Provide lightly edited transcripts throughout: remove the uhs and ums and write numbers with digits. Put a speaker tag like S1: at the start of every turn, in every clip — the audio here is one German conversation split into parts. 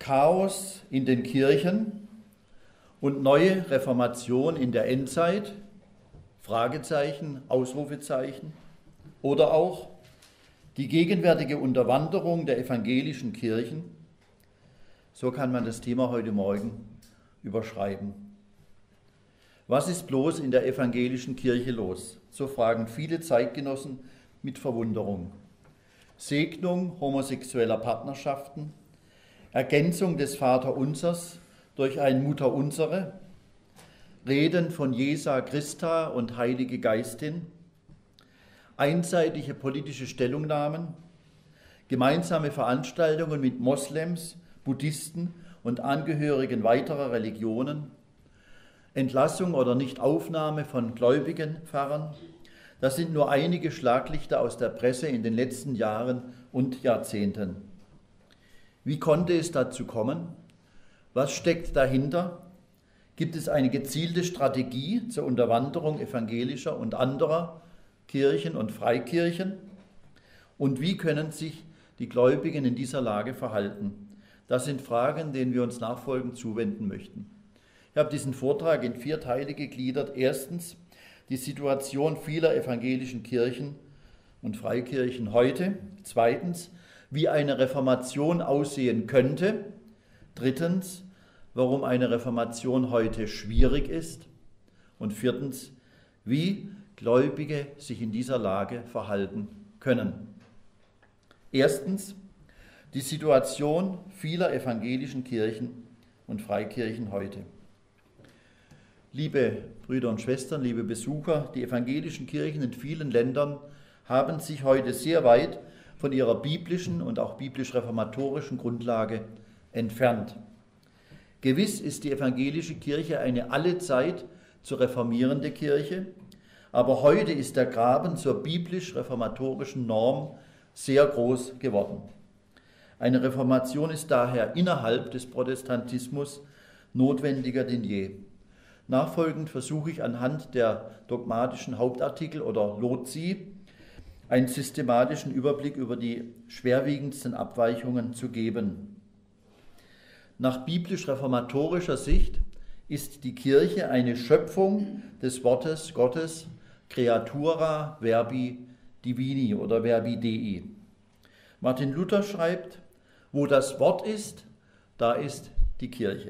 S1: Chaos in den Kirchen und neue Reformation in der Endzeit, Fragezeichen, Ausrufezeichen, oder auch die gegenwärtige Unterwanderung der evangelischen Kirchen, so kann man das Thema heute Morgen überschreiben. Was ist bloß in der evangelischen Kirche los? So fragen viele Zeitgenossen mit Verwunderung. Segnung homosexueller Partnerschaften, Ergänzung des Vaterunsers durch ein Mutterunsere, Reden von Jesa Christa und Heilige Geistin, einseitige politische Stellungnahmen, gemeinsame Veranstaltungen mit Moslems, Buddhisten und Angehörigen weiterer Religionen, Entlassung oder Nichtaufnahme von gläubigen Pfarrern. Das sind nur einige Schlaglichter aus der Presse in den letzten Jahren und Jahrzehnten. Wie konnte es dazu kommen? Was steckt dahinter? Gibt es eine gezielte Strategie zur Unterwanderung evangelischer und anderer Kirchen und Freikirchen? Und wie können sich die Gläubigen in dieser Lage verhalten? Das sind Fragen, denen wir uns nachfolgend zuwenden möchten. Ich habe diesen Vortrag in 4 Teile gegliedert. Erstens die Situation vieler evangelischen Kirchen und Freikirchen heute. Zweitens, wie eine Reformation aussehen könnte. Drittens, warum eine Reformation heute schwierig ist. Und viertens, wie Gläubige sich in dieser Lage verhalten können. Erstens, die Situation vieler evangelischen Kirchen und Freikirchen heute. Liebe Brüder und Schwestern, liebe Besucher, die evangelischen Kirchen in vielen Ländern haben sich heute sehr weit von ihrer biblischen und auch biblisch-reformatorischen Grundlage entfernt. Gewiss ist die evangelische Kirche eine allezeit zu reformierende Kirche, aber heute ist der Graben zur biblisch-reformatorischen Norm sehr groß geworden. Eine Reformation ist daher innerhalb des Protestantismus notwendiger denn je. Nachfolgend versuche ich anhand der dogmatischen Hauptartikel oder Loci einen systematischen Überblick über die schwerwiegendsten Abweichungen zu geben. Nach biblisch-reformatorischer Sicht ist die Kirche eine Schöpfung des Wortes Gottes, Creatura Verbi Divini oder Verbi Dei. Martin Luther schreibt, wo das Wort ist, da ist die Kirche.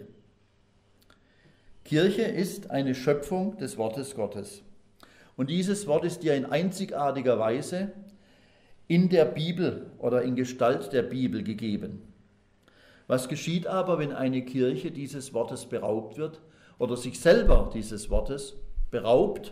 S1: Kirche ist eine Schöpfung des Wortes Gottes. Und dieses Wort ist ja in einzigartiger Weise in der Bibel oder in Gestalt der Bibel gegeben. Was geschieht aber, wenn eine Kirche dieses Wortes beraubt wird oder sich selber dieses Wortes beraubt?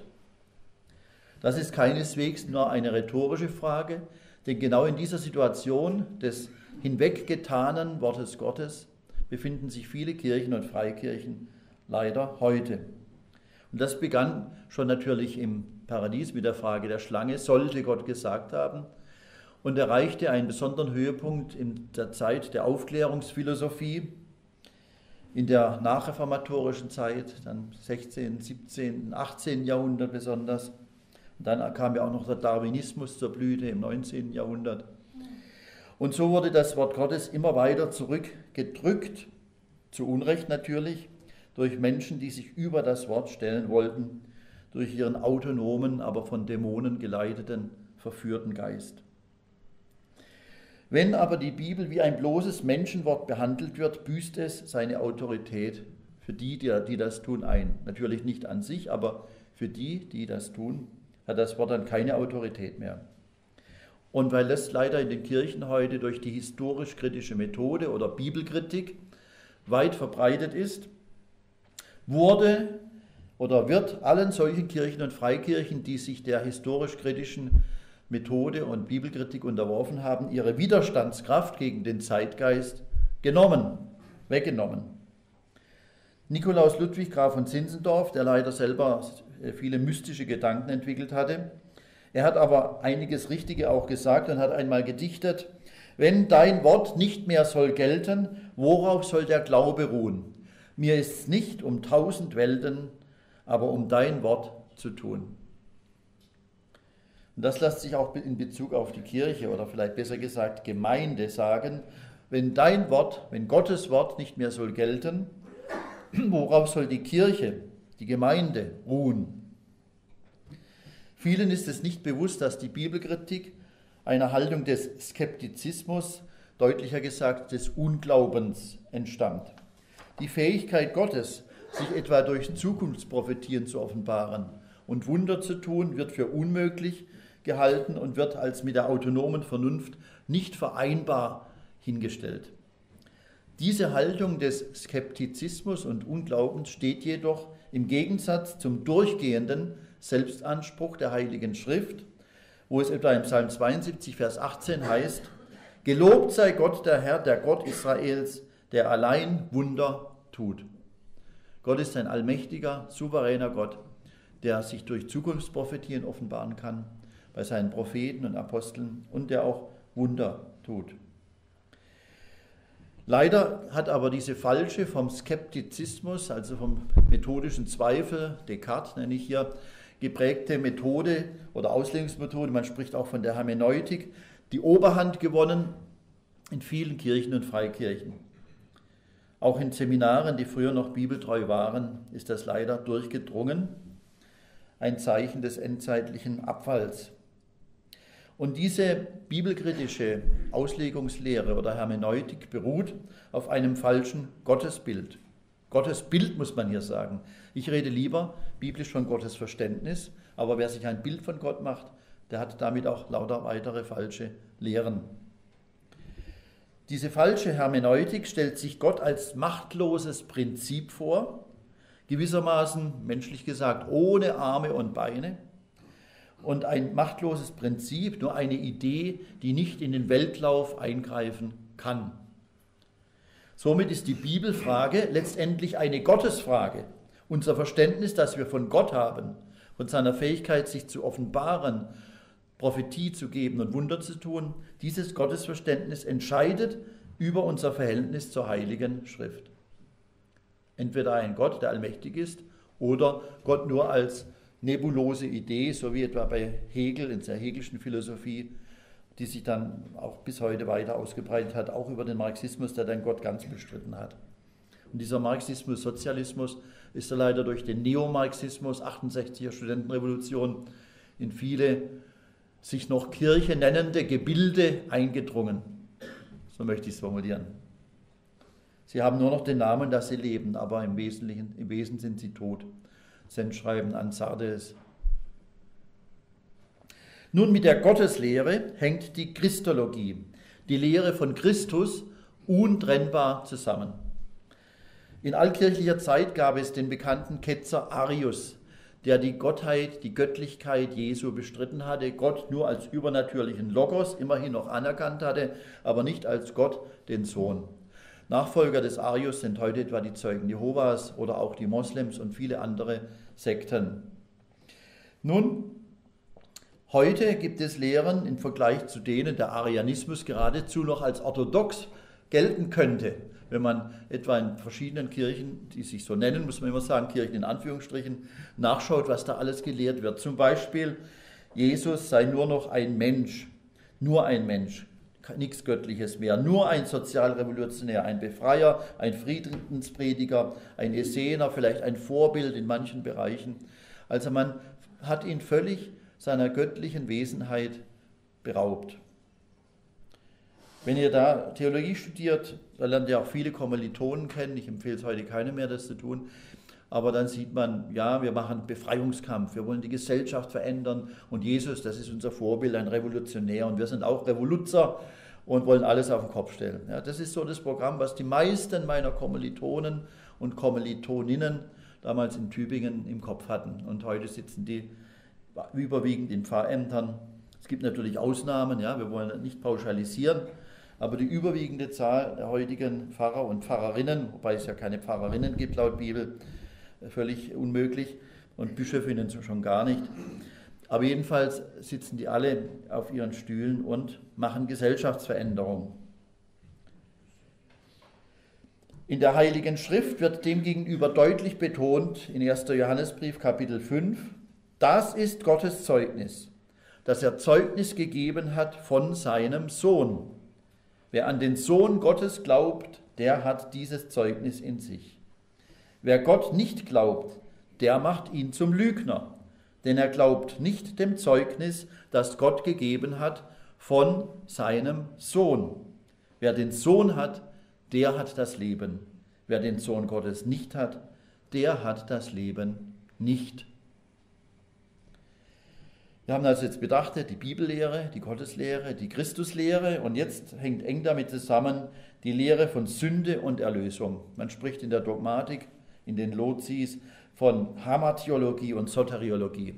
S1: Das ist keineswegs nur eine rhetorische Frage, denn genau in dieser Situation des hinweggetanen Wortes Gottes befinden sich viele Kirchen und Freikirchen leider heute. Und das begann schon natürlich im Paradies mit der Frage der Schlange, sollte Gott gesagt haben, und erreichte einen besonderen Höhepunkt in der Zeit der Aufklärungsphilosophie, in der nachreformatorischen Zeit, dann 16., 17., 18. Jahrhundert besonders. Und dann kam ja auch noch der Darwinismus zur Blüte im 19. Jahrhundert. Und so wurde das Wort Gottes immer weiter zurückgedrückt, zu Unrecht natürlich, durch Menschen, die sich über das Wort stellen wollten, durch ihren autonomen, aber von Dämonen geleiteten, verführten Geist. Wenn aber die Bibel wie ein bloßes Menschenwort behandelt wird, büßt es seine Autorität für die das tun, ein. Natürlich nicht an sich, aber für die das tun, hat das Wort dann keine Autorität mehr. Und weil das leider in den Kirchen heute durch die historisch-kritische Methode oder Bibelkritik weit verbreitet ist, wurde oder wird allen solchen Kirchen und Freikirchen, die sich der historisch-kritischen Methode und Bibelkritik unterworfen haben, ihre Widerstandskraft gegen den Zeitgeist weggenommen. Nikolaus Ludwig Graf von Zinzendorf, der leider selber viele mystische Gedanken entwickelt hatte, er hat aber einiges Richtige auch gesagt und hat einmal gedichtet: Wenn dein Wort nicht mehr soll gelten, worauf soll der Glaube ruhen? Mir ist's nicht um 1000 Welten, aber um dein Wort zu tun. Und das lässt sich auch in Bezug auf die Kirche oder vielleicht besser gesagt Gemeinde sagen, wenn dein Wort, wenn Gottes Wort nicht mehr soll gelten, worauf soll die Kirche, die Gemeinde ruhen? Vielen ist es nicht bewusst, dass die Bibelkritik einer Haltung des Skeptizismus, deutlicher gesagt des Unglaubens, entstammt. Die Fähigkeit Gottes, sich etwa durch Zukunftsprophetien zu offenbaren und Wunder zu tun, wird für unmöglich gehalten und wird als mit der autonomen Vernunft nicht vereinbar hingestellt. Diese Haltung des Skeptizismus und Unglaubens steht jedoch im Gegensatz zum durchgehenden Selbstanspruch der Heiligen Schrift, wo es etwa im Psalm 72, Vers 18 heißt: Gelobt sei Gott der Herr, der Gott Israels, der allein Wunder tut. Gott ist ein allmächtiger, souveräner Gott, der sich durch Zukunftsprophetien offenbaren kann, bei seinen Propheten und Aposteln, und der auch Wunder tut. Leider hat aber diese falsche vom Skeptizismus, also vom methodischen Zweifel, Descartes nenne ich hier, geprägte Methode oder Auslegungsmethode, man spricht auch von der Hermeneutik, die Oberhand gewonnen in vielen Kirchen und Freikirchen. Auch in Seminaren, die früher noch bibeltreu waren, ist das leider durchgedrungen, ein Zeichen des endzeitlichen Abfalls. Und diese bibelkritische Auslegungslehre oder Hermeneutik beruht auf einem falschen Gottesbild. Gottesbild muss man hier sagen. Ich rede lieber biblisch von Gottes Verständnis, aber wer sich ein Bild von Gott macht, der hat damit auch lauter weitere falsche Lehren. Diese falsche Hermeneutik stellt sich Gott als machtloses Prinzip vor, gewissermaßen, menschlich gesagt, ohne Arme und Beine. Und ein machtloses Prinzip, nur eine Idee, die nicht in den Weltlauf eingreifen kann. Somit ist die Bibelfrage letztendlich eine Gottesfrage. Unser Verständnis, das wir von Gott haben, von seiner Fähigkeit, sich zu offenbaren, Prophetie zu geben und Wunder zu tun, dieses Gottesverständnis entscheidet über unser Verhältnis zur Heiligen Schrift. Entweder ein Gott, der allmächtig ist, oder Gott nur als nebulose Idee, so wie etwa bei Hegel in der hegelischen Philosophie, die sich dann auch bis heute weiter ausgebreitet hat, auch über den Marxismus, der dann Gott ganz bestritten hat. Und dieser Marxismus, Sozialismus ist ja leider durch den Neomarxismus, 68er Studentenrevolution, in viele sich noch Kirche nennende Gebilde eingedrungen. So möchte ich es formulieren. Sie haben nur noch den Namen, dass sie leben, aber im Wesen sind sie tot. Sendschreiben an Sardes. Nun, mit der Gotteslehre hängt die Christologie, die Lehre von Christus, untrennbar zusammen. In altkirchlicher Zeit gab es den bekannten Ketzer Arius, der die Gottheit, die Göttlichkeit Jesu bestritten hatte, Gott nur als übernatürlichen Logos immerhin noch anerkannt hatte, aber nicht als Gott, den Sohn. Nachfolger des Arius sind heute etwa die Zeugen Jehovas oder auch die Moslems und viele andere Sekten. Nun, heute gibt es Lehren im Vergleich zu denen der Arianismus geradezu noch als orthodox gelten könnte. Wenn man etwa in verschiedenen Kirchen, die sich so nennen, muss man immer sagen, Kirchen in Anführungsstrichen, nachschaut, was da alles gelehrt wird. Zum Beispiel, Jesus sei nur noch ein Mensch, nichts Göttliches mehr, nur ein Sozialrevolutionär, ein Befreier, ein Friedensprediger, ein Essener, vielleicht ein Vorbild in manchen Bereichen. Also man hat ihn völlig seiner göttlichen Wesenheit beraubt. Wenn ihr da Theologie studiert, da lernt ihr auch viele Kommilitonen kennen, ich empfehle es heute keinem mehr, das zu tun, aber dann sieht man, ja, wir machen Befreiungskampf, wir wollen die Gesellschaft verändern und Jesus, das ist unser Vorbild, ein Revolutionär und wir sind auch Revoluzer und wollen alles auf den Kopf stellen. Ja, das ist so das Programm, was die meisten meiner Kommilitonen und Kommilitoninnen damals in Tübingen im Kopf hatten und heute sitzen die überwiegend in Pfarrämtern. Es gibt natürlich Ausnahmen, ja, wir wollen nicht pauschalisieren, aber die überwiegende Zahl der heutigen Pfarrer und Pfarrerinnen, wobei es ja keine Pfarrerinnen gibt laut Bibel, völlig unmöglich, und Bischöfinnen schon gar nicht. Aber jedenfalls sitzen die alle auf ihren Stühlen und machen Gesellschaftsveränderung. In der Heiligen Schrift wird demgegenüber deutlich betont, in 1. Johannesbrief Kapitel 5, das ist Gottes Zeugnis, dass er Zeugnis gegeben hat von seinem Sohn. Wer an den Sohn Gottes glaubt, der hat dieses Zeugnis in sich. Wer Gott nicht glaubt, der macht ihn zum Lügner, denn er glaubt nicht dem Zeugnis, das Gott gegeben hat von seinem Sohn. Wer den Sohn hat, der hat das Leben. Wer den Sohn Gottes nicht hat, der hat das Leben nicht. Wir haben also jetzt betrachtet die Bibellehre, die Gotteslehre, die Christuslehre und jetzt hängt eng damit zusammen die Lehre von Sünde und Erlösung. Man spricht in der Dogmatik, in den Logis von Hamartiologie und Soteriologie.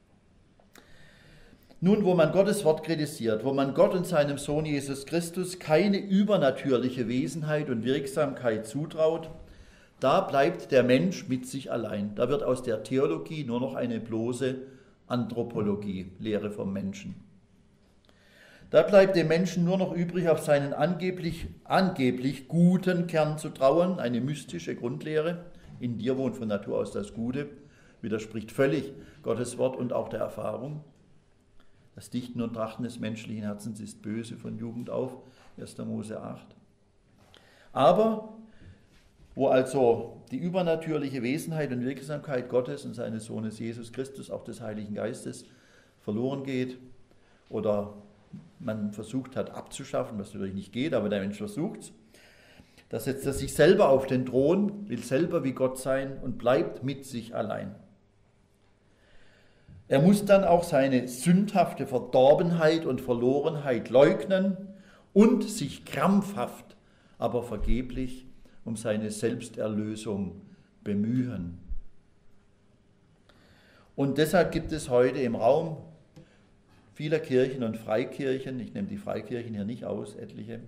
S1: Nun, wo man Gottes Wort kritisiert, wo man Gott und seinem Sohn Jesus Christus keine übernatürliche Wesenheit und Wirksamkeit zutraut, da bleibt der Mensch mit sich allein. Da wird aus der Theologie nur noch eine bloße Anthropologie, Lehre vom Menschen. Da bleibt dem Menschen nur noch übrig, auf seinen angeblich guten Kern zu trauen, eine mystische Grundlehre. In dir wohnt von Natur aus das Gute, widerspricht völlig Gottes Wort und auch der Erfahrung. Das Dichten und Trachten des menschlichen Herzens ist böse von Jugend auf, 1. Mose 8. Aber wo also die übernatürliche Wesenheit und Wirksamkeit Gottes und seines Sohnes Jesus Christus, auch des Heiligen Geistes, verloren geht oder man versucht hat abzuschaffen, was natürlich nicht geht, aber der Mensch versucht es, da setzt er sich selber auf den Thron, will selber wie Gott sein und bleibt mit sich allein. Er muss dann auch seine sündhafte Verdorbenheit und Verlorenheit leugnen und sich krampfhaft, aber vergeblich um seine Selbsterlösung bemühen. Und deshalb gibt es heute im Raum vieler Kirchen und Freikirchen, ich nehme die Freikirchen hier nicht aus, etliche,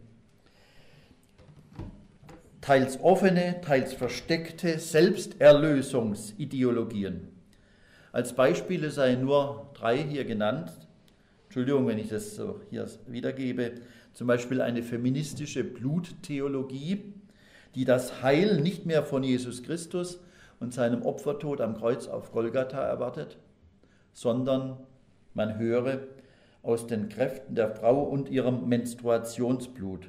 S1: teils offene, teils versteckte Selbsterlösungsideologien. Als Beispiele seien nur 3 hier genannt. Entschuldigung, wenn ich das so hier wiedergebe. Zum Beispiel eine feministische Bluttheologie, die das Heil nicht mehr von Jesus Christus und seinem Opfertod am Kreuz auf Golgatha erwartet, sondern, man höre, aus den Kräften der Frau und ihrem Menstruationsblut.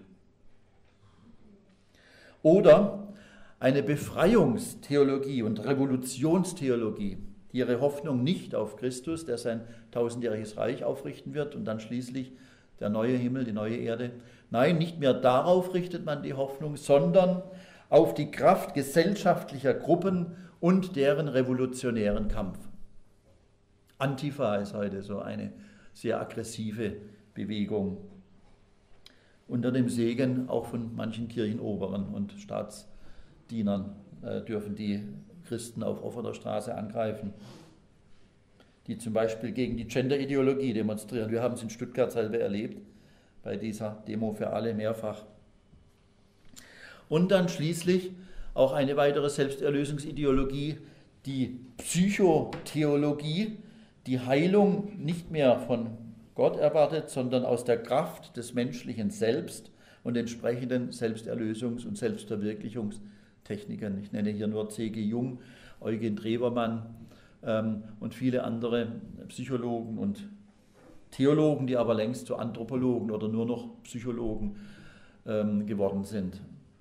S1: Oder eine Befreiungstheologie und Revolutionstheologie, die ihre Hoffnung nicht auf Christus, der sein 1000-jähriges Reich aufrichten wird und dann schließlich der neue Himmel, die neue Erde. Nein, nicht mehr darauf richtet man die Hoffnung, sondern auf die Kraft gesellschaftlicher Gruppen und deren revolutionären Kampf. Antifa ist heute so eine sehr aggressive Bewegung. Unter dem Segen auch von manchen Kirchenoberen und Staatsdienern dürfen die Christen auf offener Straße angreifen, die zum Beispiel gegen die Gender-Ideologie demonstrieren. Wir haben es in Stuttgart selber erlebt, bei dieser Demo für alle mehrfach. Und dann schließlich auch eine weitere Selbsterlösungsideologie, die Psychotheologie, die Heilung nicht mehr von Gott erwartet, sondern aus der Kraft des menschlichen Selbst und entsprechenden Selbsterlösungs- und Selbstverwirklichungstechniken. Ich nenne hier nur C.G. Jung, Eugen Drewermann und viele andere Psychologen und Theologen, die aber längst zu Anthropologen oder nur noch Psychologen geworden sind.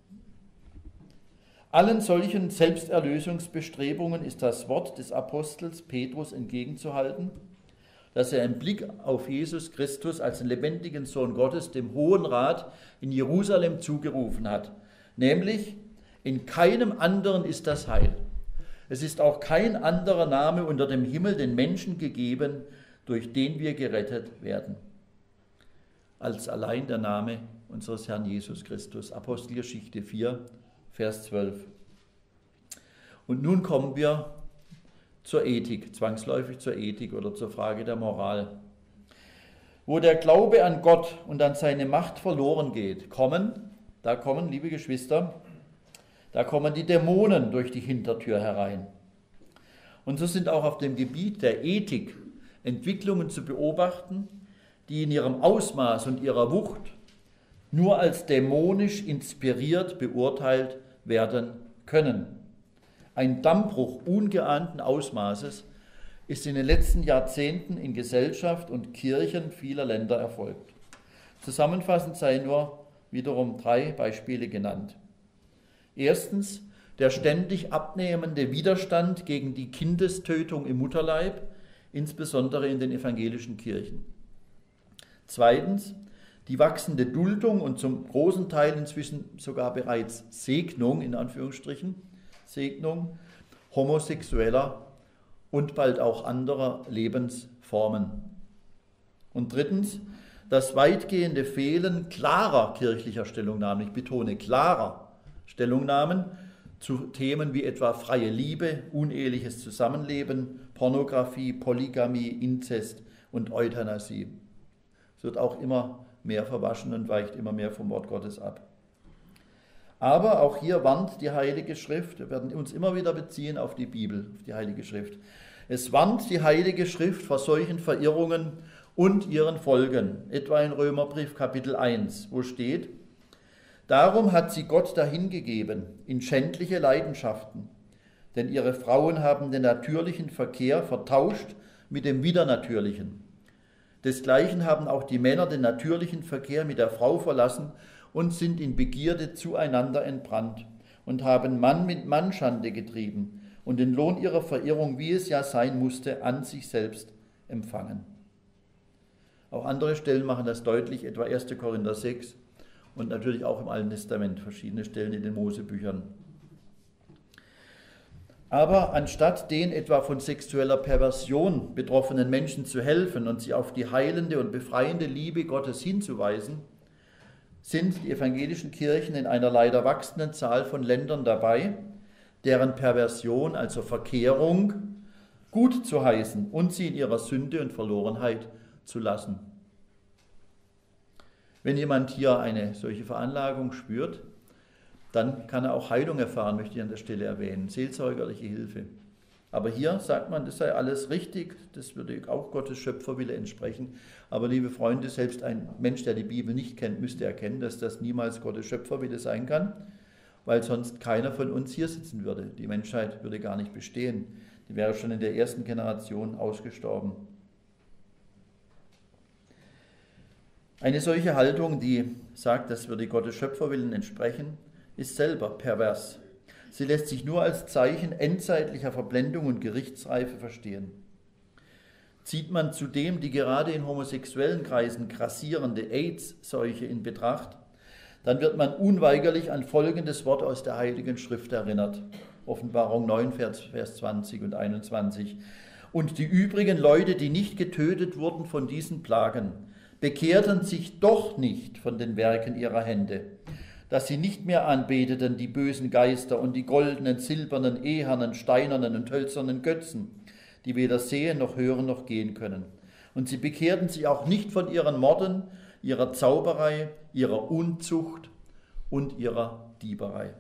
S1: Allen solchen Selbsterlösungsbestrebungen ist das Wort des Apostels Petrus entgegenzuhalten, dass er im Blick auf Jesus Christus als den lebendigen Sohn Gottes dem Hohen Rat in Jerusalem zugerufen hat, nämlich: In keinem anderen ist das Heil. Es ist auch kein anderer Name unter dem Himmel den Menschen gegeben, durch den wir gerettet werden, als allein der Name unseres Herrn Jesus Christus. Apostelgeschichte 4, Vers 12. Und nun kommen wir zur Ethik, zwangsläufig zur Ethik oder zur Frage der Moral. Wo der Glaube an Gott und an seine Macht verloren geht, da kommen, liebe Geschwister, da kommen die Dämonen durch die Hintertür herein. Und so sind auch auf dem Gebiet der Ethik Entwicklungen zu beobachten, die in ihrem Ausmaß und ihrer Wucht nur als dämonisch inspiriert beurteilt werden können. Ein Dammbruch ungeahnten Ausmaßes ist in den letzten Jahrzehnten in Gesellschaft und Kirchen vieler Länder erfolgt. Zusammenfassend sei nur wiederum 3 Beispiele genannt. Erstens, der ständig abnehmende Widerstand gegen die Kindestötung im Mutterleib, insbesondere in den evangelischen Kirchen. Zweitens, die wachsende Duldung und zum großen Teil inzwischen sogar bereits Segnung, in Anführungsstrichen, Segnung homosexueller und bald auch anderer Lebensformen. Und drittens, das weitgehende Fehlen klarer kirchlicher Stellungnahmen, ich betone klarer Stellungnahmen zu Themen wie etwa freie Liebe, uneheliches Zusammenleben, Pornografie, Polygamie, Inzest und Euthanasie. Es wird auch immer mehr verwaschen und weicht immer mehr vom Wort Gottes ab. Aber auch hier warnt die Heilige Schrift, wir werden uns immer wieder beziehen auf die Bibel, auf die Heilige Schrift. Es warnt die Heilige Schrift vor solchen Verirrungen und ihren Folgen, etwa in Römerbrief Kapitel 1, wo steht: Darum hat sie Gott dahingegeben in schändliche Leidenschaften, denn ihre Frauen haben den natürlichen Verkehr vertauscht mit dem widernatürlichen. Desgleichen haben auch die Männer den natürlichen Verkehr mit der Frau verlassen und sind in Begierde zueinander entbrannt und haben Mann mit Mann Schande getrieben und den Lohn ihrer Verirrung, wie es ja sein musste, an sich selbst empfangen. Auch andere Stellen machen das deutlich, etwa 1. Korinther 6 und natürlich auch im Alten Testament, verschiedene Stellen in den Mosebüchern. Aber anstatt den etwa von sexueller Perversion betroffenen Menschen zu helfen und sie auf die heilende und befreiende Liebe Gottes hinzuweisen, sind die evangelischen Kirchen in einer leider wachsenden Zahl von Ländern dabei, deren Perversion, also Verkehrung, gut zu heißen und sie in ihrer Sünde und Verlorenheit zu lassen. Wenn jemand hier eine solche Veranlagung spürt, dann kann er auch Heilung erfahren, möchte ich an der Stelle erwähnen, seelsorgerliche Hilfe. Aber hier sagt man, das sei alles richtig, das würde auch Gottes Schöpferwille entsprechen. Aber liebe Freunde, selbst ein Mensch, der die Bibel nicht kennt, müsste erkennen, dass das niemals Gottes Schöpferwille sein kann, weil sonst keiner von uns hier sitzen würde. Die Menschheit würde gar nicht bestehen. Die wäre schon in der ersten Generation ausgestorben. Eine solche Haltung, die sagt, das würde Gottes Schöpferwillen entsprechen, ist selber pervers. Sie lässt sich nur als Zeichen endzeitlicher Verblendung und Gerichtsreife verstehen. Zieht man zudem die gerade in homosexuellen Kreisen grassierende AIDS-Seuche in Betracht, dann wird man unweigerlich an folgendes Wort aus der Heiligen Schrift erinnert. Offenbarung 9, Vers 20 und 21. Und die übrigen Leute, die nicht getötet wurden von diesen Plagen, bekehrten sich doch nicht von den Werken ihrer Hände, dass sie nicht mehr anbeteten die bösen Geister und die goldenen, silbernen, ehernen, steinernen und hölzernen Götzen, die weder sehen noch hören noch gehen können. Und sie bekehrten sich auch nicht von ihren Morden, ihrer Zauberei, ihrer Unzucht und ihrer Dieberei.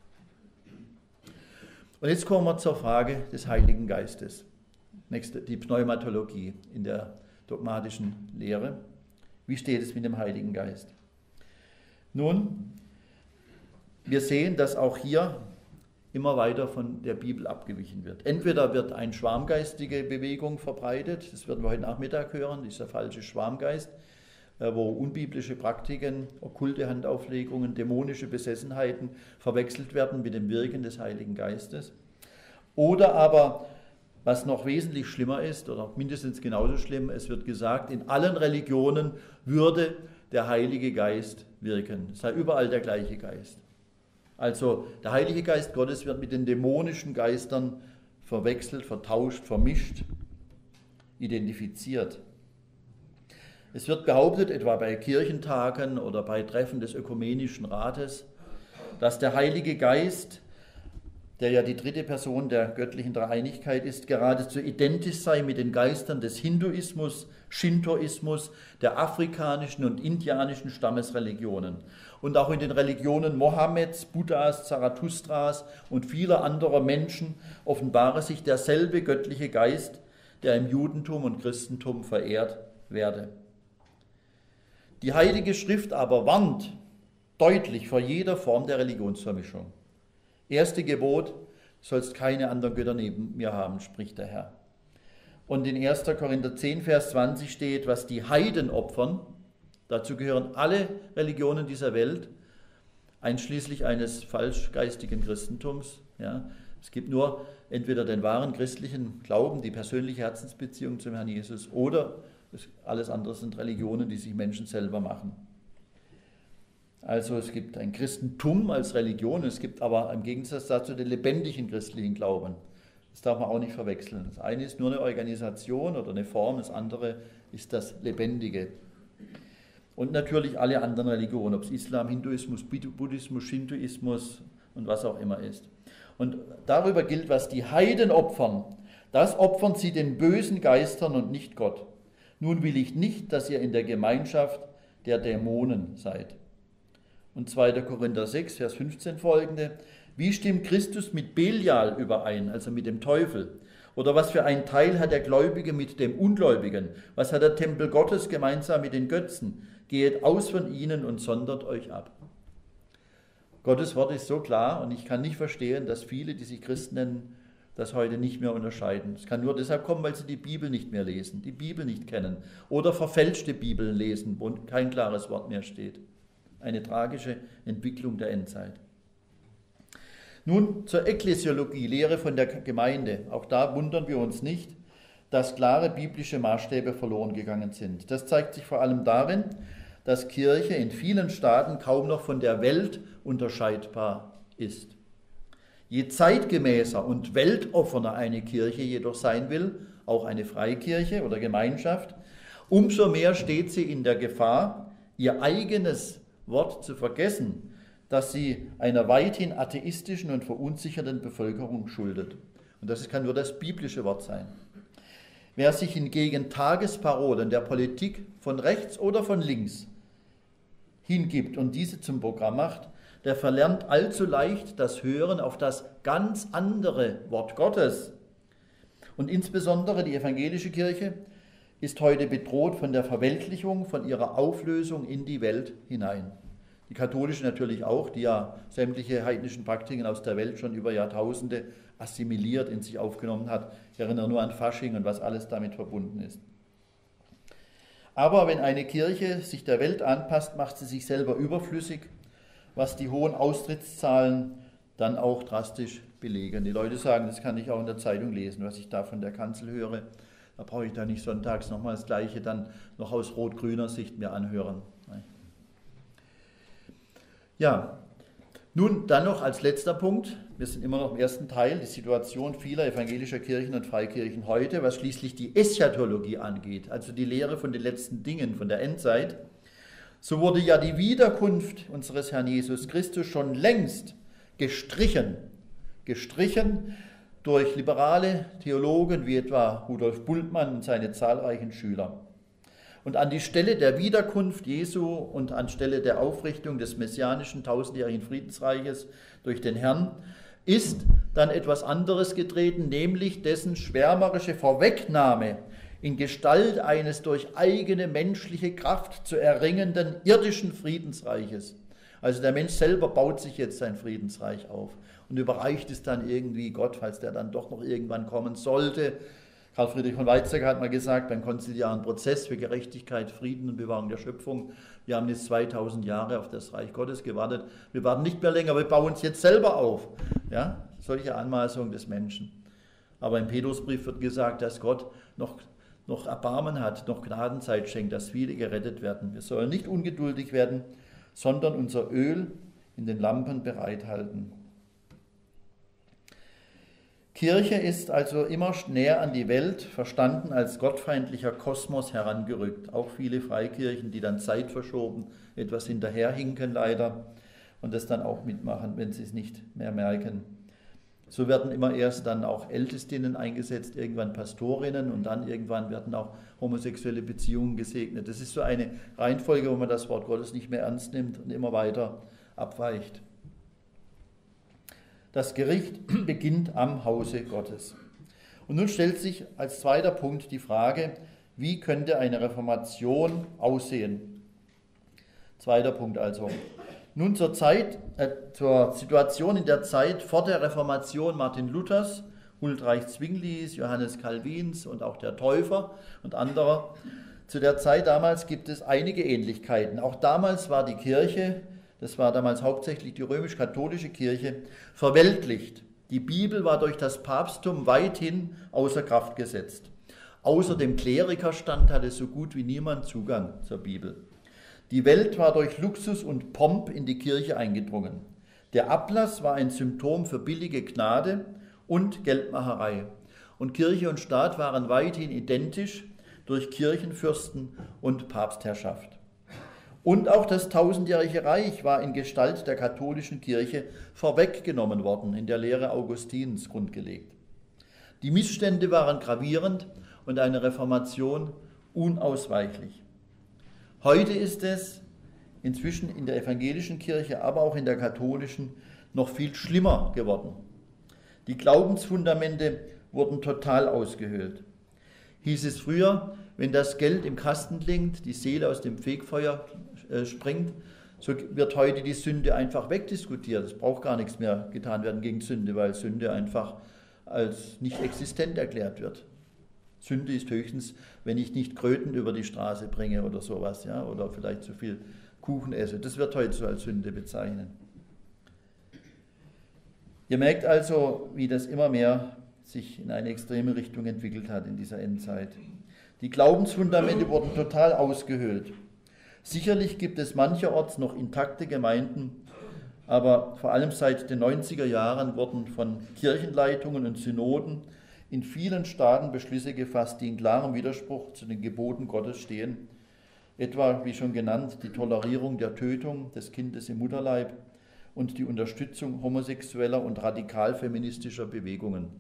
S1: Und jetzt kommen wir zur Frage des Heiligen Geistes. Nächste, die Pneumatologie in der dogmatischen Lehre. Wie steht es mit dem Heiligen Geist? Nun, wir sehen, dass auch hier immer weiter von der Bibel abgewichen wird. Entweder wird eine schwarmgeistige Bewegung verbreitet, das werden wir heute Nachmittag hören, dieser falsche Schwarmgeist, wo unbiblische Praktiken, okkulte Handauflegungen, dämonische Besessenheiten verwechselt werden mit dem Wirken des Heiligen Geistes. Oder aber, was noch wesentlich schlimmer ist, oder mindestens genauso schlimm, es wird gesagt, in allen Religionen würde der Heilige Geist wirken. Es sei überall der gleiche Geist. Also der Heilige Geist Gottes wird mit den dämonischen Geistern verwechselt, vertauscht, vermischt, identifiziert. Es wird behauptet, etwa bei Kirchentagen oder bei Treffen des Ökumenischen Rates, dass der Heilige Geist, der ja die dritte Person der göttlichen Dreieinigkeit ist, geradezu identisch sei mit den Geistern des Hinduismus, Shintoismus, der afrikanischen und indianischen Stammesreligionen. Und auch in den Religionen Mohammeds, Buddhas, Zarathustras und vieler anderer Menschen offenbare sich derselbe göttliche Geist, der im Judentum und Christentum verehrt werde. Die Heilige Schrift aber warnt deutlich vor jeder Form der Religionsvermischung. Erste Gebot, du sollst keine anderen Götter neben mir haben, spricht der Herr. Und in 1. Korinther 10, Vers 20 steht, was die Heiden opfern, Dazu gehören alle Religionen dieser Welt, einschließlich eines falschgeistigen Christentums. Ja. Es gibt nur entweder den wahren christlichen Glauben, die persönliche Herzensbeziehung zum Herrn Jesus, oder alles andere sind Religionen, die sich Menschen selber machen. Also es gibt ein Christentum als Religion, es gibt aber im Gegensatz dazu den lebendigen christlichen Glauben. Das darf man auch nicht verwechseln. Das eine ist nur eine Organisation oder eine Form, das andere ist das Lebendige. Und natürlich alle anderen Religionen, ob es Islam, Hinduismus, Buddhismus, Shintoismus und was auch immer ist. Und darüber gilt, was die Heiden opfern, das opfern sie den bösen Geistern und nicht Gott. Nun will ich nicht, dass ihr in der Gemeinschaft der Dämonen seid. Und 2. Korinther 6, Vers 15 folgende: Wie stimmt Christus mit Belial überein, also mit dem Teufel? Oder was für einen Teil hat der Gläubige mit dem Ungläubigen? Was hat der Tempel Gottes gemeinsam mit den Götzen? Geht aus von ihnen und sondert euch ab. Gottes Wort ist so klar und ich kann nicht verstehen, dass viele, die sich Christen nennen, das heute nicht mehr unterscheiden. Es kann nur deshalb kommen, weil sie die Bibel nicht mehr lesen, die Bibel nicht kennen oder verfälschte Bibeln lesen, wo kein klares Wort mehr steht. Eine tragische Entwicklung der Endzeit. Nun zur Ekklesiologie, Lehre von der Gemeinde. Auch da wundern wir uns nicht, dass klare biblische Maßstäbe verloren gegangen sind. Das zeigt sich vor allem darin, dass Kirche in vielen Staaten kaum noch von der Welt unterscheidbar ist. Je zeitgemäßer und weltoffener eine Kirche jedoch sein will, auch eine Freikirche oder Gemeinschaft, umso mehr steht sie in der Gefahr, ihr eigenes Wort zu vergessen, das sie einer weithin atheistischen und verunsicherten Bevölkerung schuldet. Und das kann nur das biblische Wort sein. Wer sich hingegen Tagesparolen der Politik von rechts oder von links hingibt und diese zum Programm macht, der verlernt allzu leicht das Hören auf das ganz andere Wort Gottes. Und insbesondere die evangelische Kirche ist heute bedroht von der Verweltlichung, von ihrer Auflösung in die Welt hinein. Die katholische natürlich auch, die ja sämtliche heidnischen Praktiken aus der Welt schon über Jahrtausende assimiliert, in sich aufgenommen hat. Ich erinnere nur an Fasching und was alles damit verbunden ist. Aber wenn eine Kirche sich der Welt anpasst, macht sie sich selber überflüssig, was die hohen Austrittszahlen dann auch drastisch belegen. Die Leute sagen, das kann ich auch in der Zeitung lesen, was ich da von der Kanzel höre. Da brauche ich da nicht sonntags nochmal das Gleiche dann noch aus rot-grüner Sicht mir anhören. Ja, nun dann noch als letzter Punkt, wir sind immer noch im ersten Teil, die Situation vieler evangelischer Kirchen und Freikirchen heute, was schließlich die Eschatologie angeht, also die Lehre von den letzten Dingen, von der Endzeit. So wurde ja die Wiederkunft unseres Herrn Jesus Christus schon längst gestrichen durch liberale Theologen wie etwa Rudolf Bultmann und seine zahlreichen Schüler. Und an die Stelle der Wiederkunft Jesu und anstelle der Aufrichtung des messianischen tausendjährigen Friedensreiches durch den Herrn ist dann etwas anderes getreten, nämlich dessen schwärmerische Vorwegnahme in Gestalt eines durch eigene menschliche Kraft zu erringenden irdischen Friedensreiches. Also der Mensch selber baut sich jetzt sein Friedensreich auf und überreicht es dann irgendwie Gott, falls der dann doch noch irgendwann kommen sollte. Karl Friedrich von Weizsäcker hat mal gesagt, beim konziliaren Prozess für Gerechtigkeit, Frieden und Bewahrung der Schöpfung, wir haben jetzt 2000 Jahre auf das Reich Gottes gewartet, wir warten nicht mehr länger, wir bauen uns jetzt selber auf. Ja, solche Anmaßungen des Menschen. Aber im Petrusbrief wird gesagt, dass Gott noch Erbarmen hat, noch Gnadenzeit schenkt, dass viele gerettet werden. Wir sollen nicht ungeduldig werden, sondern unser Öl in den Lampen bereithalten. Kirche ist also immer näher an die Welt, verstanden als gottfeindlicher Kosmos herangerückt. Auch viele Freikirchen, die dann zeitverschoben etwas hinterherhinken leider und das dann auch mitmachen, wenn sie es nicht mehr merken. So werden immer erst dann auch Ältestinnen eingesetzt, irgendwann Pastorinnen und dann irgendwann werden auch homosexuelle Beziehungen gesegnet. Das ist so eine Reihenfolge, wo man das Wort Gottes nicht mehr ernst nimmt und immer weiter abweicht. Das Gericht beginnt am Hause Gottes. Und nun stellt sich als zweiter Punkt die Frage, wie könnte eine Reformation aussehen? Zweiter Punkt also. Nun zur Situation in der Zeit vor der Reformation Martin Luthers, Huldreich Zwinglis, Johannes Calvins und auch der Täufer und anderer. Zu der Zeit damals gibt es einige Ähnlichkeiten. Auch damals war die Kirche, das war damals hauptsächlich die römisch-katholische Kirche, verweltlicht. Die Bibel war durch das Papsttum weithin außer Kraft gesetzt. Außer dem Klerikerstand hatte so gut wie niemand Zugang zur Bibel. Die Welt war durch Luxus und Pomp in die Kirche eingedrungen. Der Ablass war ein Symptom für billige Gnade und Geldmacherei. Und Kirche und Staat waren weithin identisch durch Kirchenfürsten und Papstherrschaft. Und auch das tausendjährige Reich war in Gestalt der katholischen Kirche vorweggenommen worden, in der Lehre Augustins grundgelegt. Die Missstände waren gravierend und eine Reformation unausweichlich. Heute ist es inzwischen in der evangelischen Kirche, aber auch in der katholischen noch viel schlimmer geworden. Die Glaubensfundamente wurden total ausgehöhlt. Hieß es früher, wenn das Geld im Kasten klingt, die Seele aus dem Fegfeuer springt, so wird heute die Sünde einfach wegdiskutiert. Es braucht gar nichts mehr getan werden gegen Sünde, weil Sünde einfach als nicht existent erklärt wird. Sünde ist höchstens, wenn ich nicht Kröten über die Straße bringe oder sowas, ja, oder vielleicht zu viel Kuchen esse. Das wird heute so als Sünde bezeichnet. Ihr merkt also, wie das immer mehr sich in eine extreme Richtung entwickelt hat in dieser Endzeit. Die Glaubensfundamente wurden total ausgehöhlt. Sicherlich gibt es mancherorts noch intakte Gemeinden, aber vor allem seit den 90er Jahren wurden von Kirchenleitungen und Synoden in vielen Staaten Beschlüsse gefasst, die in klarem Widerspruch zu den Geboten Gottes stehen. Etwa, wie schon genannt, die Tolerierung der Tötung des Kindes im Mutterleib und die Unterstützung homosexueller und radikal feministischer Bewegungen.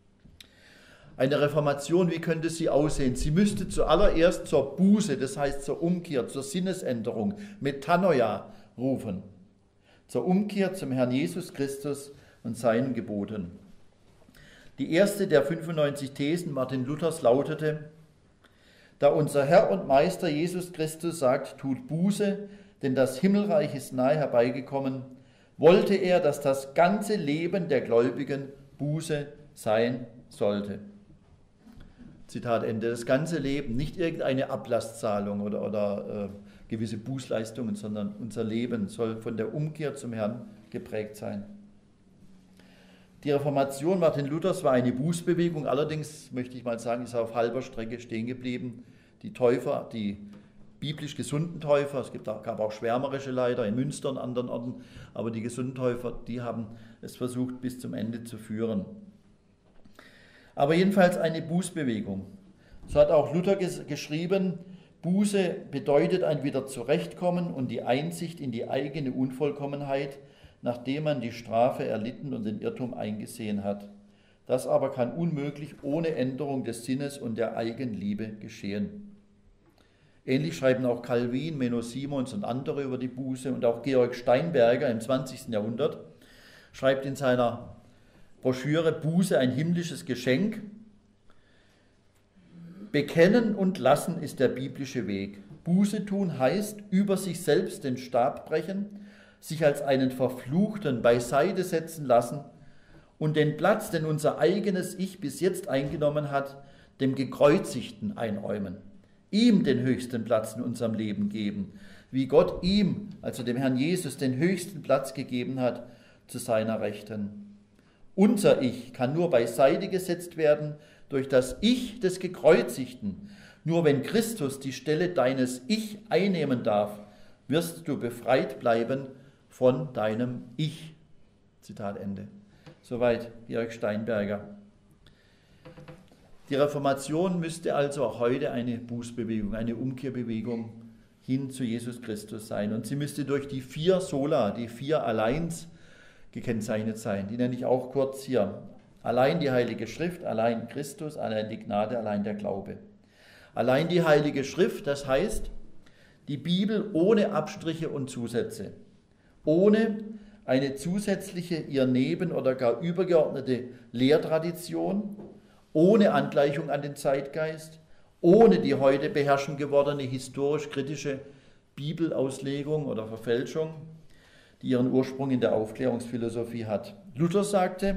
S1: Eine Reformation, wie könnte sie aussehen? Sie müsste zuallererst zur Buße, das heißt zur Umkehr, zur Sinnesänderung, Metanoia rufen. Zur Umkehr zum Herrn Jesus Christus und seinen Geboten. Die erste der 95 Thesen Martin Luthers lautete: Da unser Herr und Meister Jesus Christus sagt, tut Buße, denn das Himmelreich ist nahe herbeigekommen, wollte er, dass das ganze Leben der Gläubigen Buße sein sollte. Zitat Ende. Das ganze Leben, nicht irgendeine Ablasszahlung oder gewisse Bußleistungen, sondern unser Leben soll von der Umkehr zum Herrn geprägt sein. Die Reformation Martin Luthers war eine Bußbewegung, allerdings möchte ich mal sagen, ist auf halber Strecke stehen geblieben. Die Täufer, die biblisch gesunden Täufer, gab auch schwärmerische leider in Münster und anderen Orten, aber die gesunden Täufer, die haben es versucht bis zum Ende zu führen. Aber jedenfalls eine Bußbewegung. So hat auch Luther geschrieben, Buße bedeutet ein Wiederzurechtkommen und die Einsicht in die eigene Unvollkommenheit, nachdem man die Strafe erlitten und den Irrtum eingesehen hat. Das aber kann unmöglich ohne Änderung des Sinnes und der Eigenliebe geschehen. Ähnlich schreiben auch Calvin, Menno Simons und andere über die Buße, und auch Georg Steinberger im 20. Jahrhundert schreibt in seiner Broschüre Buße, ein himmlisches Geschenk: Bekennen und lassen ist der biblische Weg. Buße tun heißt, über sich selbst den Stab brechen, sich als einen Verfluchten beiseite setzen lassen und den Platz, den unser eigenes Ich bis jetzt eingenommen hat, dem Gekreuzigten einräumen. Ihm den höchsten Platz in unserem Leben geben, wie Gott ihm, also dem Herrn Jesus, den höchsten Platz gegeben hat zu seiner Rechten. Unser Ich kann nur beiseite gesetzt werden durch das Ich des Gekreuzigten. Nur wenn Christus die Stelle deines Ich einnehmen darf, wirst du befreit bleiben von deinem Ich. Zitat Ende. Soweit Georg Steinberger. Die Reformation müsste also auch heute eine Bußbewegung, eine Umkehrbewegung hin zu Jesus Christus sein. Und sie müsste durch die 4 Sola, die 4 Alleins gekennzeichnet sein. Die nenne ich auch kurz hier. Allein die Heilige Schrift, allein Christus, allein die Gnade, allein der Glaube. Allein die Heilige Schrift, das heißt die Bibel ohne Abstriche und Zusätze, ohne eine zusätzliche, ihr neben- oder gar übergeordnete Lehrtradition, ohne Angleichung an den Zeitgeist, ohne die heute beherrschend gewordene historisch-kritische Bibelauslegung oder Verfälschung, die ihren Ursprung in der Aufklärungsphilosophie hat. Luther sagte,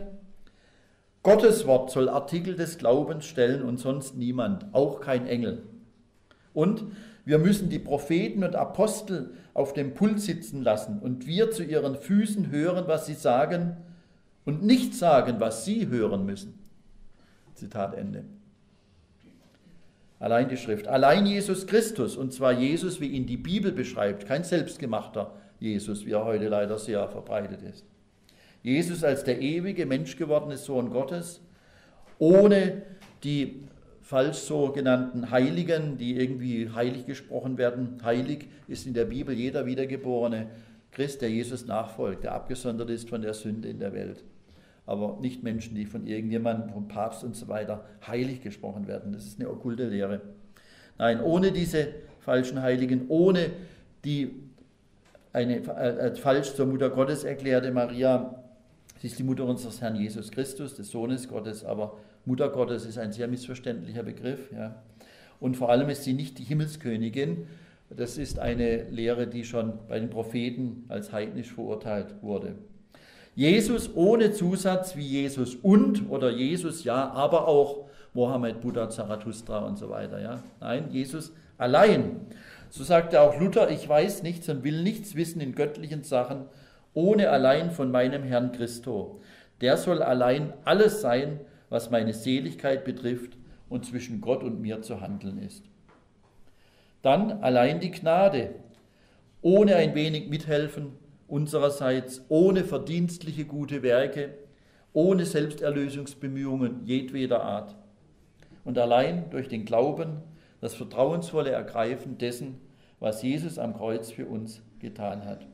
S1: Gottes Wort soll Artikel des Glaubens stellen und sonst niemand, auch kein Engel. Und wir müssen die Propheten und Apostel auf dem Pult sitzen lassen und wir zu ihren Füßen hören, was sie sagen und nicht sagen, was sie hören müssen. Zitat Ende. Allein die Schrift. Allein Jesus Christus, und zwar Jesus, wie ihn die Bibel beschreibt, kein selbstgemachter Jesus, wie er heute leider sehr verbreitet ist. Jesus als der ewige, menschgewordene Sohn Gottes, ohne die falsch so genannten Heiligen, die irgendwie heilig gesprochen werden. Heilig ist in der Bibel jeder wiedergeborene Christ, der Jesus nachfolgt, der abgesondert ist von der Sünde in der Welt. Aber nicht Menschen, die von irgendjemandem, vom Papst und so weiter, heilig gesprochen werden. Das ist eine okkulte Lehre. Nein, ohne diese falschen Heiligen, ohne die als falsch zur Mutter Gottes erklärte Maria, sie ist die Mutter unseres Herrn Jesus Christus, des Sohnes Gottes, aber Mutter Gottes ist ein sehr missverständlicher Begriff. Ja. Und vor allem ist sie nicht die Himmelskönigin. Das ist eine Lehre, die schon bei den Propheten als heidnisch verurteilt wurde. Jesus ohne Zusatz wie Jesus und oder Jesus ja, aber auch Mohammed, Buddha, Zarathustra und so weiter. Ja. Nein, Jesus allein. So sagte auch Luther, ich weiß nichts und will nichts wissen in göttlichen Sachen, ohne allein von meinem Herrn Christo. Der soll allein alles sein, was meine Seligkeit betrifft und zwischen Gott und mir zu handeln ist. Dann allein die Gnade, ohne ein wenig Mithelfen unsererseits, ohne verdienstliche gute Werke, ohne Selbsterlösungsbemühungen jedweder Art. Und allein durch den Glauben, das vertrauensvolle Ergreifen dessen, was Jesus am Kreuz für uns getan hat.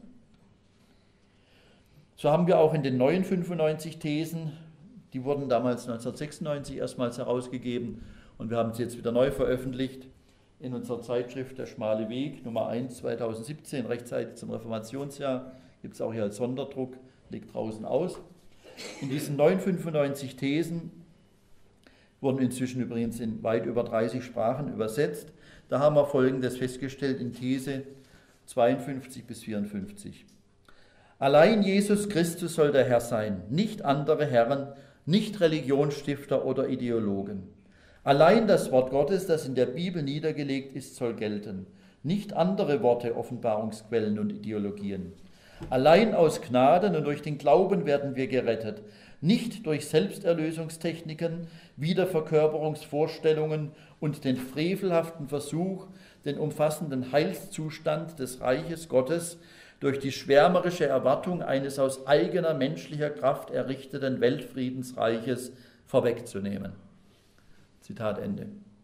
S1: So haben wir auch in den neuen 95 Thesen, die wurden damals 1996 erstmals herausgegeben und wir haben sie jetzt wieder neu veröffentlicht in unserer Zeitschrift Der schmale Weg, Nummer 1, 2017, rechtzeitig zum Reformationsjahr, gibt es auch hier als Sonderdruck, liegt draußen aus. In diesen neuen 95 Thesen wurden inzwischen übrigens in weit über 30 Sprachen übersetzt. Da haben wir Folgendes festgestellt in These 52 bis 54. Allein Jesus Christus soll der Herr sein, nicht andere Herren, nicht Religionsstifter oder Ideologen. Allein das Wort Gottes, das in der Bibel niedergelegt ist, soll gelten, nicht andere Worte, Offenbarungsquellen und Ideologien. Allein aus Gnaden und durch den Glauben werden wir gerettet, nicht durch Selbsterlösungstechniken, Wiederverkörperungsvorstellungen und den frevelhaften Versuch, den umfassenden Heilszustand des Reiches Gottes durch die schwärmerische Erwartung eines aus eigener menschlicher Kraft errichteten Weltfriedensreiches vorwegzunehmen. Zitat Ende.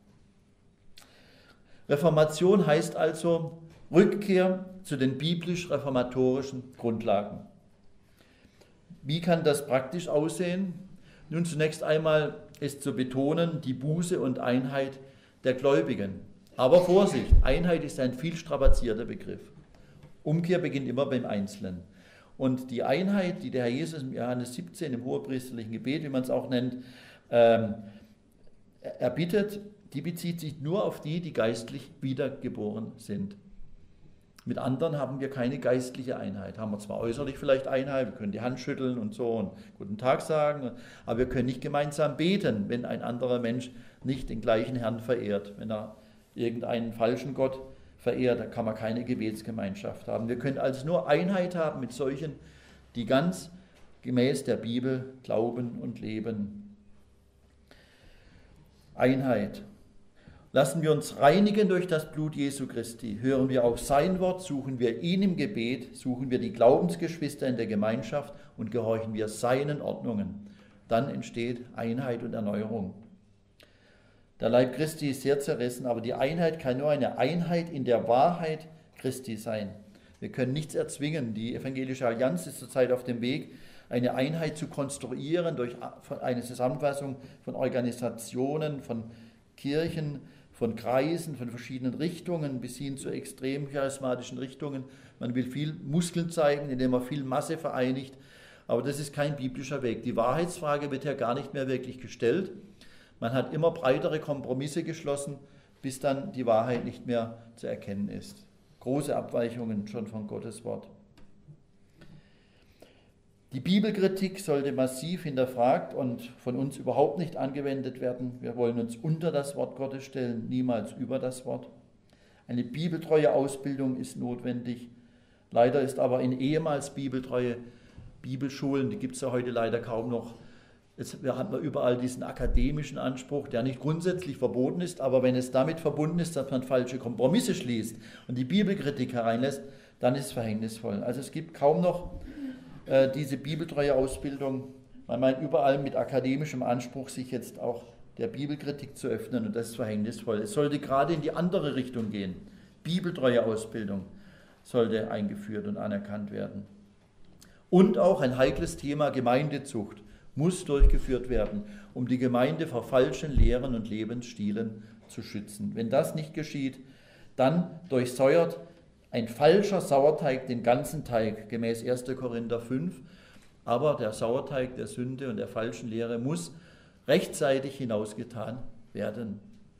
S1: Reformation heißt also Rückkehr zu den biblisch-reformatorischen Grundlagen. Wie kann das praktisch aussehen? Nun, zunächst einmal ist zu betonen die Buße und Einheit der Gläubigen. Aber Vorsicht, Einheit ist ein viel strapazierter Begriff. Umkehr beginnt immer beim Einzelnen. Und die Einheit, die der Herr Jesus im Johannes 17 im hohepriesterlichen Gebet, wie man es auch nennt, erbittet, die bezieht sich nur auf die, die geistlich wiedergeboren sind. Mit anderen haben wir keine geistliche Einheit. Haben wir zwar äußerlich vielleicht Einheit, wir können die Hand schütteln und so und guten Tag sagen, aber wir können nicht gemeinsam beten, wenn ein anderer Mensch nicht den gleichen Herrn verehrt. Wenn er irgendeinen falschen Gott verehrt, da kann man keine Gebetsgemeinschaft haben. Wir können also nur Einheit haben mit solchen, die ganz gemäß der Bibel glauben und leben. Einheit. Lassen wir uns reinigen durch das Blut Jesu Christi, hören wir auf sein Wort, suchen wir ihn im Gebet, suchen wir die Glaubensgeschwister in der Gemeinschaft und gehorchen wir seinen Ordnungen. Dann entsteht Einheit und Erneuerung. Der Leib Christi ist sehr zerrissen, aber die Einheit kann nur eine Einheit in der Wahrheit Christi sein. Wir können nichts erzwingen. Die Evangelische Allianz ist zurzeit auf dem Weg, eine Einheit zu konstruieren durch eine Zusammenfassung von Organisationen, von Kirchen, von Kreisen, von verschiedenen Richtungen bis hin zu extrem charismatischen Richtungen. Man will viel Muskeln zeigen, indem man viel Masse vereinigt, aber das ist kein biblischer Weg. Die Wahrheitsfrage wird ja gar nicht mehr wirklich gestellt. Man hat immer breitere Kompromisse geschlossen, bis dann die Wahrheit nicht mehr zu erkennen ist. Große Abweichungen schon von Gottes Wort. Die Bibelkritik sollte massiv hinterfragt und von uns überhaupt nicht angewendet werden. Wir wollen uns unter das Wort Gottes stellen, niemals über das Wort. Eine bibeltreue Ausbildung ist notwendig. Leider ist aber in ehemals bibeltreue Bibelschulen, die gibt es ja heute leider kaum noch, wir haben überall diesen akademischen Anspruch, der nicht grundsätzlich verboten ist, aber wenn es damit verbunden ist, dass man falsche Kompromisse schließt und die Bibelkritik hereinlässt, dann ist es verhängnisvoll. Also es gibt kaum noch diese bibeltreue Ausbildung. Man meint überall mit akademischem Anspruch, sich jetzt auch der Bibelkritik zu öffnen, und das ist verhängnisvoll. Es sollte gerade in die andere Richtung gehen. Bibeltreue Ausbildung sollte eingeführt und anerkannt werden. Und auch ein heikles Thema Gemeindezucht muss durchgeführt werden, um die Gemeinde vor falschen Lehren und Lebensstilen zu schützen. Wenn das nicht geschieht, dann durchsäuert ein falscher Sauerteig den ganzen Teig, gemäß 1. Korinther 5. Aber der Sauerteig der Sünde und der falschen Lehre muss rechtzeitig hinausgetan werden.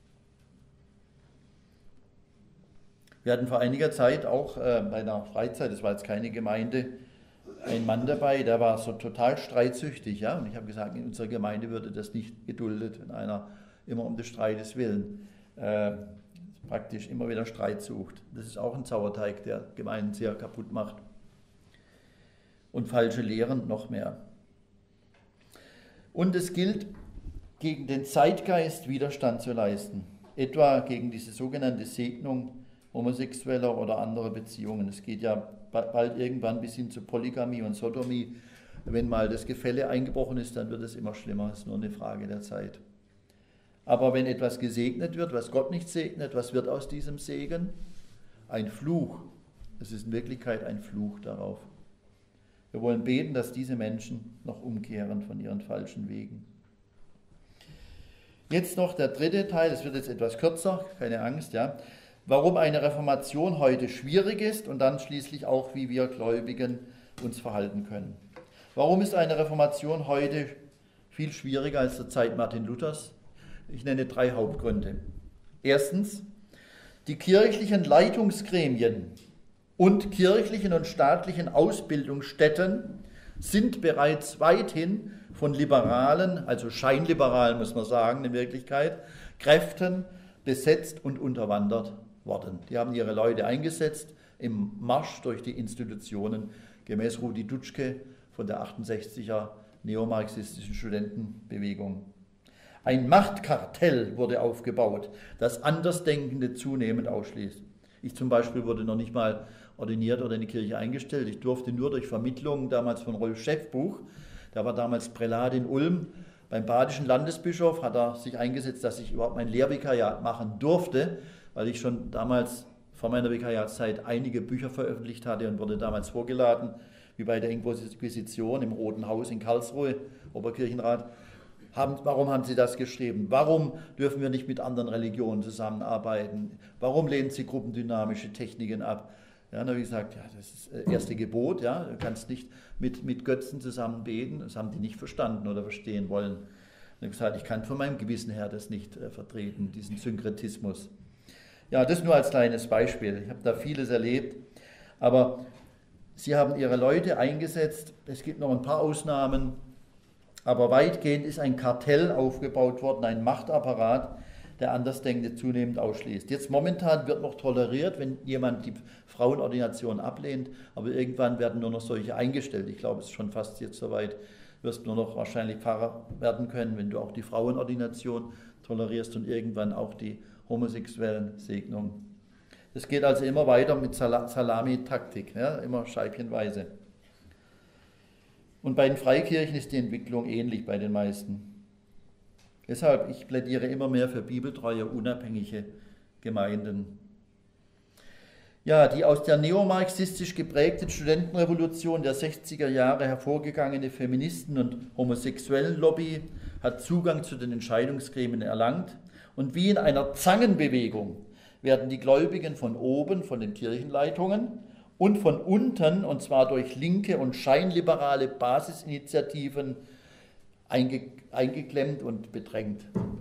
S1: Wir hatten vor einiger Zeit auch bei einer Freizeit, das war jetzt keine Gemeinde, ein Mann dabei, der war so total streitsüchtig. Ja? Und ich habe gesagt, in unserer Gemeinde würde das nicht geduldet, wenn einer immer um des Streites willen praktisch immer wieder Streit sucht. Das ist auch ein Sauerteig, der Gemeinden sehr kaputt macht. Und falsche Lehren noch mehr. Und es gilt, gegen den Zeitgeist Widerstand zu leisten, etwa gegen diese sogenannte Segnung homosexueller oder anderer Beziehungen. Es geht ja bald irgendwann bis hin zu Polygamie und Sodomie. Wenn mal das Gefälle eingebrochen ist, dann wird es immer schlimmer. Es ist nur eine Frage der Zeit. Aber wenn etwas gesegnet wird, was Gott nicht segnet, was wird aus diesem Segen? Ein Fluch. Es ist in Wirklichkeit ein Fluch darauf. Wir wollen beten, dass diese Menschen noch umkehren von ihren falschen Wegen. Jetzt noch der dritte Teil, das wird jetzt etwas kürzer, keine Angst, ja. Warum eine Reformation heute schwierig ist und dann schließlich auch, wie wir Gläubigen uns verhalten können. Warum ist eine Reformation heute viel schwieriger als zur Zeit Martin Luthers? Ich nenne 3 Hauptgründe. Erstens, die kirchlichen Leitungsgremien und kirchlichen und staatlichen Ausbildungsstätten sind bereits weithin von liberalen, also scheinliberalen muss man sagen in Wirklichkeit, Kräften besetzt und unterwandert worden. Die haben ihre Leute eingesetzt im Marsch durch die Institutionen, gemäß Rudi Dutschke von der 68er neomarxistischen Studentenbewegung. Ein Machtkartell wurde aufgebaut, das Andersdenkende zunehmend ausschließt. Ich zum Beispiel wurde noch nicht mal ordiniert oder in die Kirche eingestellt. Ich durfte nur durch Vermittlungen damals von Rolf Schäffbuch, der war damals Prälat in Ulm, beim badischen Landesbischof hat er sich eingesetzt, dass ich überhaupt mein Lehrvikariat machen durfte, weil ich schon damals vor meiner Vikariatszeit einige Bücher veröffentlicht hatte und wurde damals vorgeladen, wie bei der Inquisition im Roten Haus in Karlsruhe, Oberkirchenrat. Warum haben Sie das geschrieben? Warum dürfen wir nicht mit anderen Religionen zusammenarbeiten? Warum lehnen Sie gruppendynamische Techniken ab? Ja, dann habe ich gesagt, ja, das ist das erste Gebot, ja, du kannst nicht mit Götzen zusammen beten. Das haben die nicht verstanden oder verstehen wollen. Und ich habe gesagt, ich kann von meinem Gewissen her das nicht vertreten, diesen Synkretismus. Ja, das nur als kleines Beispiel. Ich habe da vieles erlebt, aber sie haben ihre Leute eingesetzt. Es gibt noch ein paar Ausnahmen, aber weitgehend ist ein Kartell aufgebaut worden, ein Machtapparat, der Andersdenkende zunehmend ausschließt. Jetzt momentan wird noch toleriert, wenn jemand die Frauenordination ablehnt, aber irgendwann werden nur noch solche eingestellt. Ich glaube, es ist schon fast jetzt soweit, wirst nur noch wahrscheinlich Pfarrer werden können, wenn du auch die Frauenordination tolerierst und irgendwann auch die homosexuellen Segnungen. Es geht also immer weiter mit Salami-Taktik, ja, immer scheibchenweise. Und bei den Freikirchen ist die Entwicklung ähnlich bei den meisten. Deshalb, ich plädiere immer mehr für bibeltreue, unabhängige Gemeinden. Ja, die aus der neomarxistisch geprägten Studentenrevolution der 60er Jahre hervorgegangene Feministen- und Homosexuellen-Lobby hat Zugang zu den Entscheidungsgremien erlangt. Und wie in einer Zangenbewegung werden die Gläubigen von oben, von den Kirchenleitungen, und von unten, und zwar durch linke und scheinliberale Basisinitiativen, eingeklemmt und bedrängt.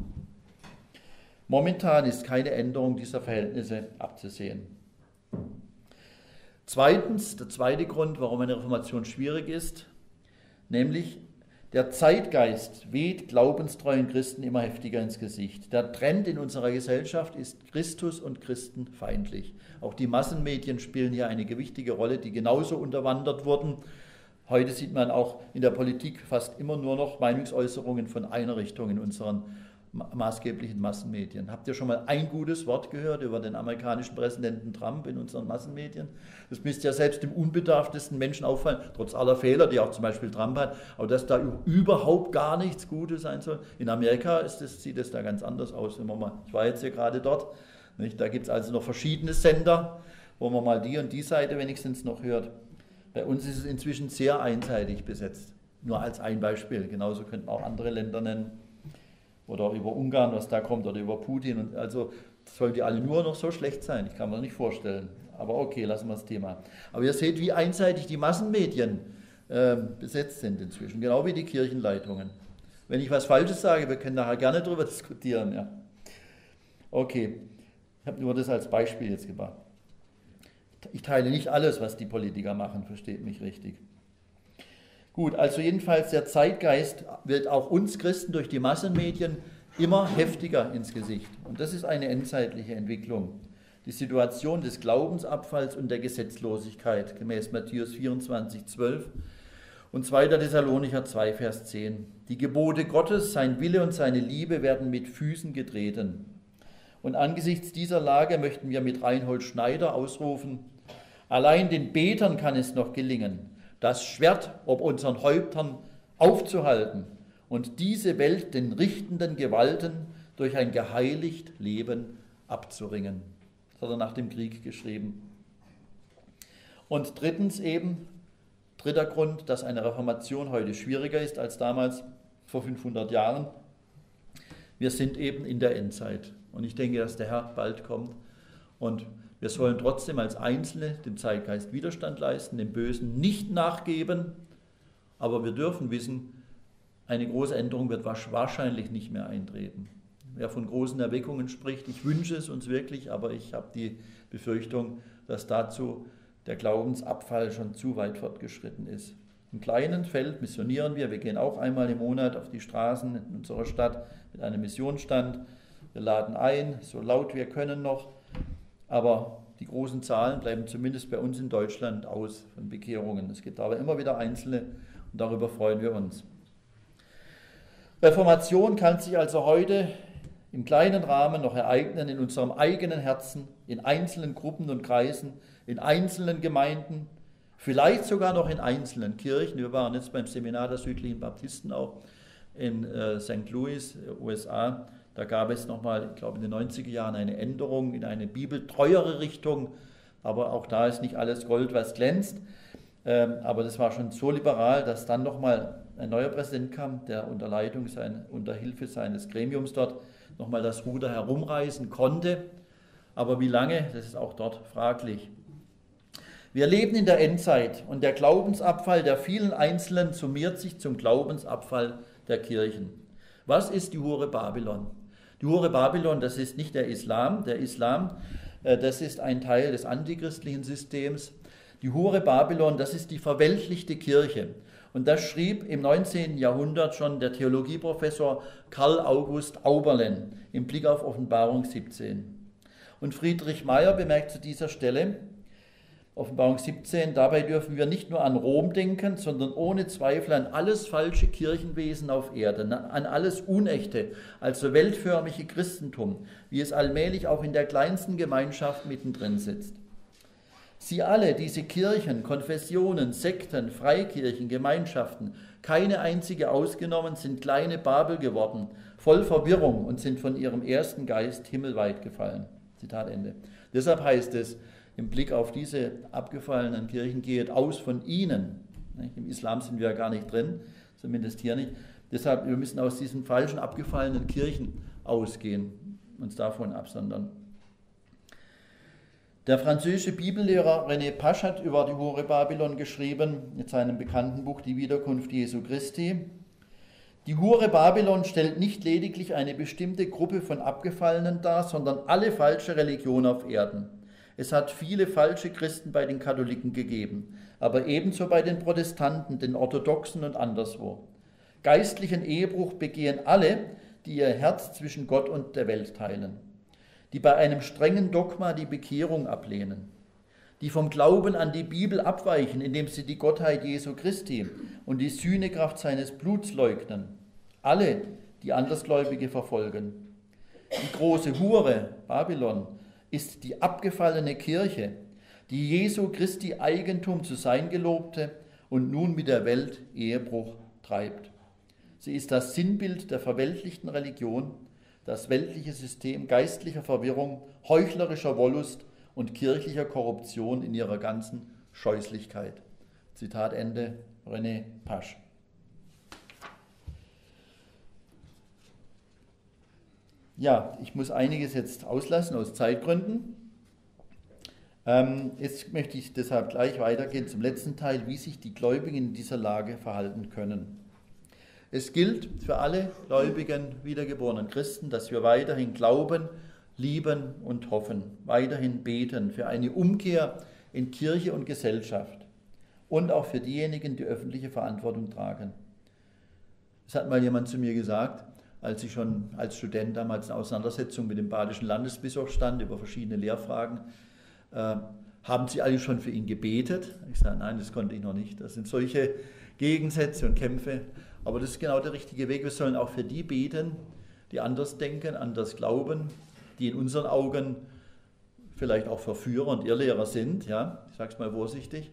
S1: Momentan ist keine Änderung dieser Verhältnisse abzusehen. Zweitens, der zweite Grund, warum eine Reformation schwierig ist, nämlich Der Zeitgeist weht glaubenstreuen Christen immer heftiger ins Gesicht. Der Trend in unserer Gesellschaft ist Christus und Christen feindlich. Auch die Massenmedien spielen hier eine gewichtige Rolle, die genauso unterwandert wurden. Heute sieht man auch in der Politik fast immer nur noch Meinungsäußerungen von einer Richtung in unseren maßgeblichen Massenmedien. Habt ihr schon mal ein gutes Wort gehört über den amerikanischen Präsidenten Trump in unseren Massenmedien? Das müsste ja selbst dem unbedarftesten Menschen auffallen, trotz aller Fehler, die auch zum Beispiel Trump hat, aber dass da überhaupt gar nichts Gutes sein soll. In Amerika sieht es da ganz anders aus. Ich war jetzt hier gerade dort, nicht? Da gibt es also noch verschiedene Sender, wo man mal die und die Seite wenigstens noch hört. Bei uns ist es inzwischen sehr einseitig besetzt. Nur als ein Beispiel. Genauso könnten auch andere Länder nennen. Oder über Ungarn, was da kommt, oder über Putin. Und also sollen die alle nur noch so schlecht sein? Ich kann mir das nicht vorstellen. Aber okay, lassen wir das Thema. Aber ihr seht, wie einseitig die Massenmedien besetzt sind inzwischen. Genau wie die Kirchenleitungen. Wenn ich was Falsches sage, wir können nachher gerne darüber diskutieren. Ja. Okay, ich habe nur das als Beispiel jetzt gebracht. Ich teile nicht alles, was die Politiker machen, versteht mich richtig. Gut, also jedenfalls der Zeitgeist wird auch uns Christen durch die Massenmedien immer heftiger ins Gesicht. Und das ist eine endzeitliche Entwicklung. Die Situation des Glaubensabfalls und der Gesetzlosigkeit, gemäß Matthäus 24, 12 und 2. Thessalonicher 2, Vers 10. Die Gebote Gottes, sein Wille und seine Liebe werden mit Füßen getreten. Und angesichts dieser Lage möchten wir mit Reinhold Schneider ausrufen, allein den Betern kann es noch gelingen, das Schwert ob unseren Häuptern aufzuhalten und diese Welt den richtenden Gewalten durch ein geheiligt Leben abzuringen. Das hat er nach dem Krieg geschrieben. Und drittens eben, dritter Grund, dass eine Reformation heute schwieriger ist als damals vor 500 Jahren. Wir sind eben in der Endzeit und ich denke, dass der Herr bald kommt und wir sollen trotzdem als Einzelne dem Zeitgeist Widerstand leisten, dem Bösen nicht nachgeben, aber wir dürfen wissen, eine große Änderung wird wahrscheinlich nicht mehr eintreten. Wer von großen Erweckungen spricht, ich wünsche es uns wirklich, aber ich habe die Befürchtung, dass dazu der Glaubensabfall schon zu weit fortgeschritten ist. Im kleinen Feld missionieren wir gehen auch einmal im Monat auf die Straßen in unserer Stadt mit einem Missionsstand. Wir laden ein, so laut wir können noch. Aber die großen Zahlen bleiben zumindest bei uns in Deutschland aus von Bekehrungen. Es gibt aber immer wieder Einzelne und darüber freuen wir uns. Reformation kann sich also heute im kleinen Rahmen noch ereignen, in unserem eigenen Herzen, in einzelnen Gruppen und Kreisen, in einzelnen Gemeinden, vielleicht sogar noch in einzelnen Kirchen. Wir waren jetzt beim Seminar der südlichen Baptisten auch in St. Louis, USA. Da gab es nochmal, ich glaube in den 90er Jahren, eine Änderung in eine bibeltreuere Richtung. Aber auch da ist nicht alles Gold, was glänzt. Aber das war schon so liberal, dass dann nochmal ein neuer Präsident kam, der unter Hilfe seines Gremiums dort nochmal das Ruder herumreißen konnte. Aber wie lange, das ist auch dort fraglich. Wir leben in der Endzeit und der Glaubensabfall der vielen Einzelnen summiert sich zum Glaubensabfall der Kirchen. Was ist die Hure Babylon? Die Hure Babylon, das ist nicht der Islam. Der Islam, das ist ein Teil des antichristlichen Systems. Die Hure Babylon, das ist die verweltlichte Kirche. Und das schrieb im 19. Jahrhundert schon der Theologieprofessor Karl August Auberlen im Blick auf Offenbarung 17. Und Friedrich Meyer bemerkt zu dieser Stelle, Offenbarung 17, dabei dürfen wir nicht nur an Rom denken, sondern ohne Zweifel an alles falsche Kirchenwesen auf Erden, an alles Unechte, also weltförmige Christentum, wie es allmählich auch in der kleinsten Gemeinschaft mittendrin sitzt. Sie alle, diese Kirchen, Konfessionen, Sekten, Freikirchen, Gemeinschaften, keine einzige ausgenommen, sind kleine Babel geworden, voll Verwirrung und sind von ihrem ersten Geist himmelweit gefallen. Zitat Ende. Deshalb heißt es, im Blick auf diese abgefallenen Kirchen, geht aus von ihnen. Im Islam sind wir ja gar nicht drin, zumindest hier nicht. Deshalb, wir müssen aus diesen falschen, abgefallenen Kirchen ausgehen, uns davon absondern. Der französische Bibellehrer René Pasch hat über die Hure Babylon geschrieben, in seinem bekannten Buch Die Wiederkunft Jesu Christi. Die Hure Babylon stellt nicht lediglich eine bestimmte Gruppe von Abgefallenen dar, sondern alle falsche Religion auf Erden. Es hat viele falsche Christen bei den Katholiken gegeben, aber ebenso bei den Protestanten, den Orthodoxen und anderswo. Geistlichen Ehebruch begehen alle, die ihr Herz zwischen Gott und der Welt teilen, die bei einem strengen Dogma die Bekehrung ablehnen, die vom Glauben an die Bibel abweichen, indem sie die Gottheit Jesu Christi und die Sühnekraft seines Bluts leugnen, alle, die Andersgläubige verfolgen. Die große Hure, Babylon, ist die abgefallene Kirche, die Jesu Christi Eigentum zu sein gelobte und nun mit der Welt Ehebruch treibt. Sie ist das Sinnbild der verweltlichten Religion, das weltliche System geistlicher Verwirrung, heuchlerischer Wollust und kirchlicher Korruption in ihrer ganzen Scheußlichkeit. Zitat Ende, René Pasch. Ja, ich muss einiges jetzt auslassen aus Zeitgründen. Jetzt möchte ich deshalb gleich weitergehen zum letzten Teil, wie sich die Gläubigen in dieser Lage verhalten können. Es gilt für alle gläubigen, wiedergeborenen Christen, dass wir weiterhin glauben, lieben und hoffen, weiterhin beten für eine Umkehr in Kirche und Gesellschaft und auch für diejenigen, die öffentliche Verantwortung tragen. Es hat mal jemand zu mir gesagt, als ich schon als Student damals in Auseinandersetzung mit dem badischen Landesbischof stand über verschiedene Lehrfragen, haben Sie alle schon für ihn gebetet? Ich sage, nein, das konnte ich noch nicht. Das sind solche Gegensätze und Kämpfe. Aber das ist genau der richtige Weg. Wir sollen auch für die beten, die anders denken, anders glauben, die in unseren Augen vielleicht auch Verführer und Irrlehrer sind. Ja? Ich sage es mal vorsichtig.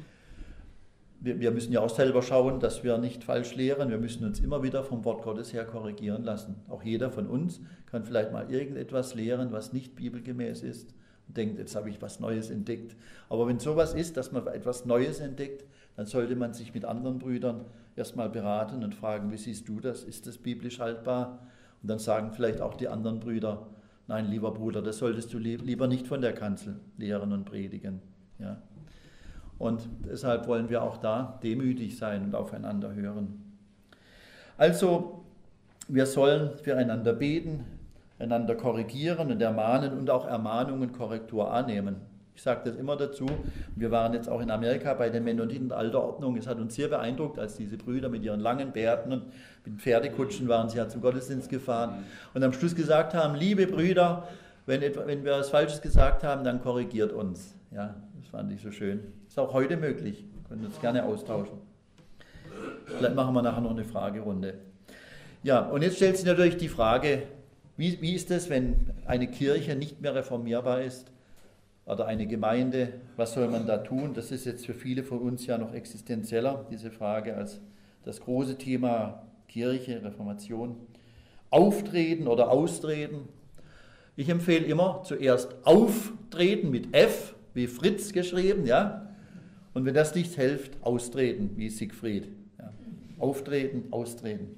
S1: Wir müssen ja auch selber schauen, dass wir nicht falsch lehren. Wir müssen uns immer wieder vom Wort Gottes her korrigieren lassen. Auch jeder von uns kann vielleicht mal irgendetwas lehren, was nicht bibelgemäß ist. Denkt, jetzt habe ich was Neues entdeckt. Aber wenn sowas ist, dass man etwas Neues entdeckt, dann sollte man sich mit anderen Brüdern erstmal beraten und fragen, wie siehst du das? Ist das biblisch haltbar? Und dann sagen vielleicht auch die anderen Brüder, nein, lieber Bruder, das solltest du lieber nicht von der Kanzel lehren und predigen. Ja? Und deshalb wollen wir auch da demütig sein und aufeinander hören. Also, wir sollen füreinander beten, einander korrigieren und ermahnen und auch Ermahnungen, Korrektur annehmen. Ich sage das immer dazu. Wir waren jetzt auch in Amerika bei den Mennoniten der Alterordnung. Es hat uns sehr beeindruckt, als diese Brüder mit ihren langen Bärten und mit Pferdekutschen waren sie ja zum Gottesdienst gefahren und am Schluss gesagt haben, liebe Brüder, wenn wir was Falsches gesagt haben, dann korrigiert uns. Ja, das fand ich so schön. Ist auch heute möglich. Wir können uns gerne austauschen. Vielleicht machen wir nachher noch eine Fragerunde. Ja, und jetzt stellt sich natürlich die Frage, wie ist es, wenn eine Kirche nicht mehr reformierbar ist oder eine Gemeinde, was soll man da tun? Das ist jetzt für viele von uns ja noch existenzieller, diese Frage, als das große Thema Kirche, Reformation. Auftreten oder austreten. Ich empfehle immer zuerst auftreten mit F, wie Fritz geschrieben, ja. Und wenn das nicht hilft, austreten, wie Siegfried. Ja. Auftreten, austreten.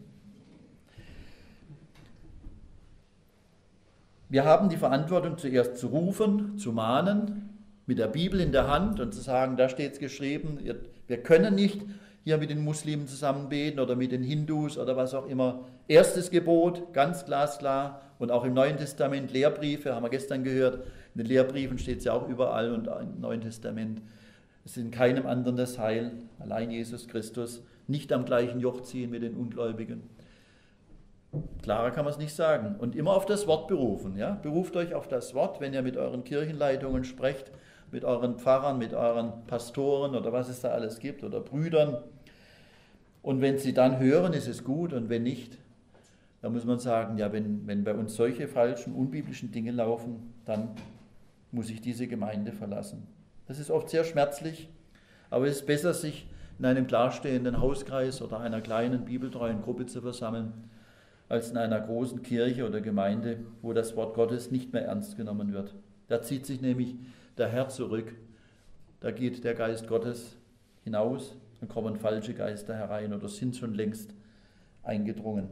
S1: Wir haben die Verantwortung, zuerst zu rufen, zu mahnen, mit der Bibel in der Hand und zu sagen, da steht es geschrieben, wir können nicht hier mit den Muslimen zusammen beten oder mit den Hindus oder was auch immer. Erstes Gebot, ganz glasklar, und auch im Neuen Testament Lehrbriefe, haben wir gestern gehört, in den Lehrbriefen steht es ja auch überall und im Neuen Testament. Es ist in keinem anderen das Heil, allein Jesus Christus, nicht am gleichen Joch ziehen mit den Ungläubigen. Klarer kann man es nicht sagen. Und immer auf das Wort berufen. Ja? Beruft euch auf das Wort, wenn ihr mit euren Kirchenleitungen sprecht, mit euren Pfarrern, mit euren Pastoren oder was es da alles gibt oder Brüdern. Und wenn sie dann hören, ist es gut, und wenn nicht, dann muss man sagen, ja, wenn bei uns solche falschen, unbiblischen Dinge laufen, dann muss ich diese Gemeinde verlassen. Das ist oft sehr schmerzlich, aber es ist besser, sich in einem klarstehenden Hauskreis oder einer kleinen bibeltreuen Gruppe zu versammeln, als in einer großen Kirche oder Gemeinde, wo das Wort Gottes nicht mehr ernst genommen wird. Da zieht sich nämlich der Herr zurück, da geht der Geist Gottes hinaus, dann kommen falsche Geister herein oder sind schon längst eingedrungen.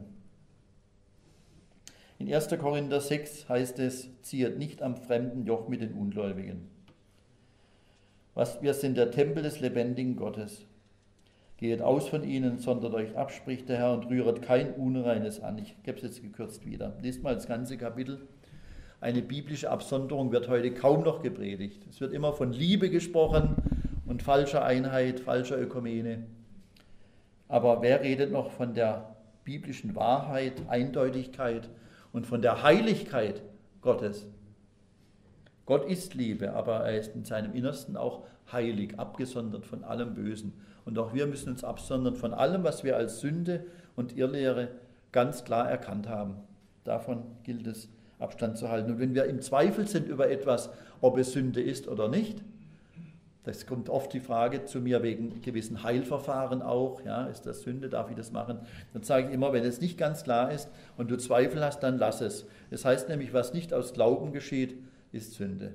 S1: In 1. Korinther 6 heißt es, ziehet nicht am fremden Joch mit den Ungläubigen. Wir sind der Tempel des lebendigen Gottes. Geht aus von ihnen, sondert euch ab, spricht der Herr, und rühret kein Unreines an. Ich gebe es jetzt gekürzt wieder. Lest mal das ganze Kapitel. Eine biblische Absonderung wird heute kaum noch gepredigt. Es wird immer von Liebe gesprochen und falscher Einheit, falscher Ökumene. Aber wer redet noch von der biblischen Wahrheit, Eindeutigkeit und von der Heiligkeit Gottes? Gott ist Liebe, aber er ist in seinem Innersten auch heilig, abgesondert von allem Bösen. Und auch wir müssen uns absondern von allem, was wir als Sünde und Irrlehre ganz klar erkannt haben. Davon gilt es, Abstand zu halten. Und wenn wir im Zweifel sind über etwas, ob es Sünde ist oder nicht, das kommt oft die Frage zu mir wegen gewissen Heilverfahren auch, ja, ist das Sünde, darf ich das machen? Dann sage ich immer, wenn es nicht ganz klar ist und du Zweifel hast, dann lass es. Das heißt nämlich, was nicht aus Glauben geschieht, ist Sünde.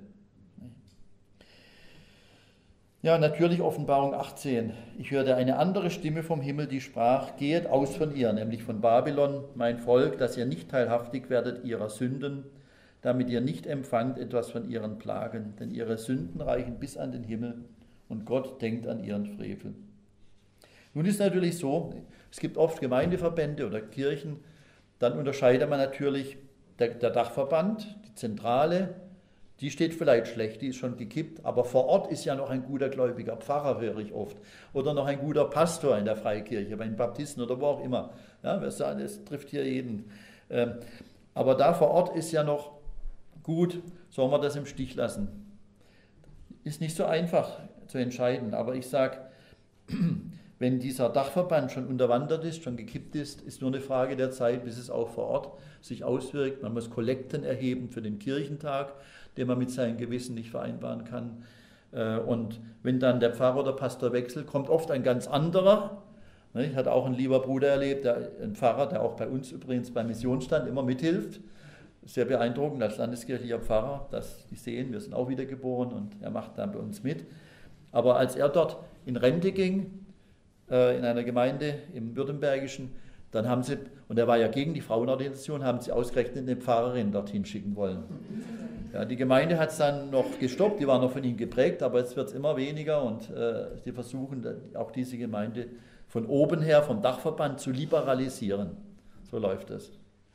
S1: Ja, natürlich Offenbarung 18. Ich hörte eine andere Stimme vom Himmel, die sprach, gehet aus von ihr, nämlich von Babylon, mein Volk, dass ihr nicht teilhaftig werdet ihrer Sünden, damit ihr nicht empfangt etwas von ihren Plagen, denn ihre Sünden reichen bis an den Himmel und Gott denkt an ihren Frevel. Nun ist natürlich so, es gibt oft Gemeindeverbände oder Kirchen, dann unterscheidet man natürlich der Dachverband, die Zentrale, die steht vielleicht schlecht, die ist schon gekippt, aber vor Ort ist ja noch ein guter gläubiger Pfarrer, höre ich oft, oder noch ein guter Pastor in der Freikirche, bei den Baptisten oder wo auch immer. Ja, wir sagen, es trifft hier jeden. Aber da vor Ort ist ja noch gut, sollen wir das im Stich lassen? Ist nicht so einfach zu entscheiden, aber ich sage, wenn dieser Dachverband schon unterwandert ist, schon gekippt ist nur eine Frage der Zeit, bis es auch vor Ort sich auswirkt. Man muss Kollekten erheben für den Kirchentag, den man mit seinem Gewissen nicht vereinbaren kann. Und wenn dann der Pfarrer oder Pastor wechselt, kommt oft ein ganz anderer. Ich hatte auch einen lieber Bruder erlebt, ein Pfarrer, der auch bei uns übrigens beim Missionsstand immer mithilft. Sehr beeindruckend als landeskirchlicher Pfarrer, dass die sehen, wir sind auch wiedergeboren und er macht dann bei uns mit. Aber als er dort in Rente ging, in einer Gemeinde im Württembergischen, dann haben sie, und er war ja gegen die Frauenordination, haben sie ausgerechnet eine Pfarrerin dorthin schicken wollen. Ja, die Gemeinde hat es dann noch gestoppt, die war noch von ihm geprägt, aber jetzt wird es immer weniger und sie versuchen auch diese Gemeinde von oben her, vom Dachverband zu liberalisieren. So läuft es.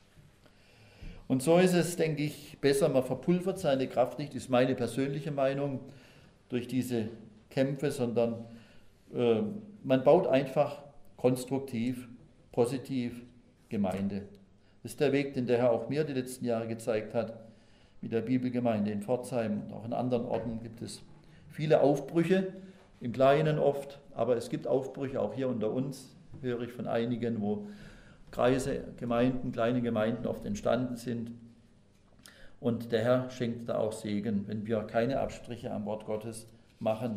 S1: Und so ist es, denke ich, besser, man verpulvert seine Kraft nicht, ist meine persönliche Meinung, durch diese Kämpfe, sondern man baut einfach konstruktiv, positiv Gemeinde. Das ist der Weg, den der Herr auch mir die letzten Jahre gezeigt hat, mit der Bibelgemeinde in Pforzheim und auch in anderen Orten gibt es viele Aufbrüche, im Kleinen oft, aber es gibt Aufbrüche, auch hier unter uns höre ich von einigen, wo Kreise, Gemeinden, kleine Gemeinden oft entstanden sind. Und der Herr schenkt da auch Segen, wenn wir keine Abstriche am Wort Gottes machen.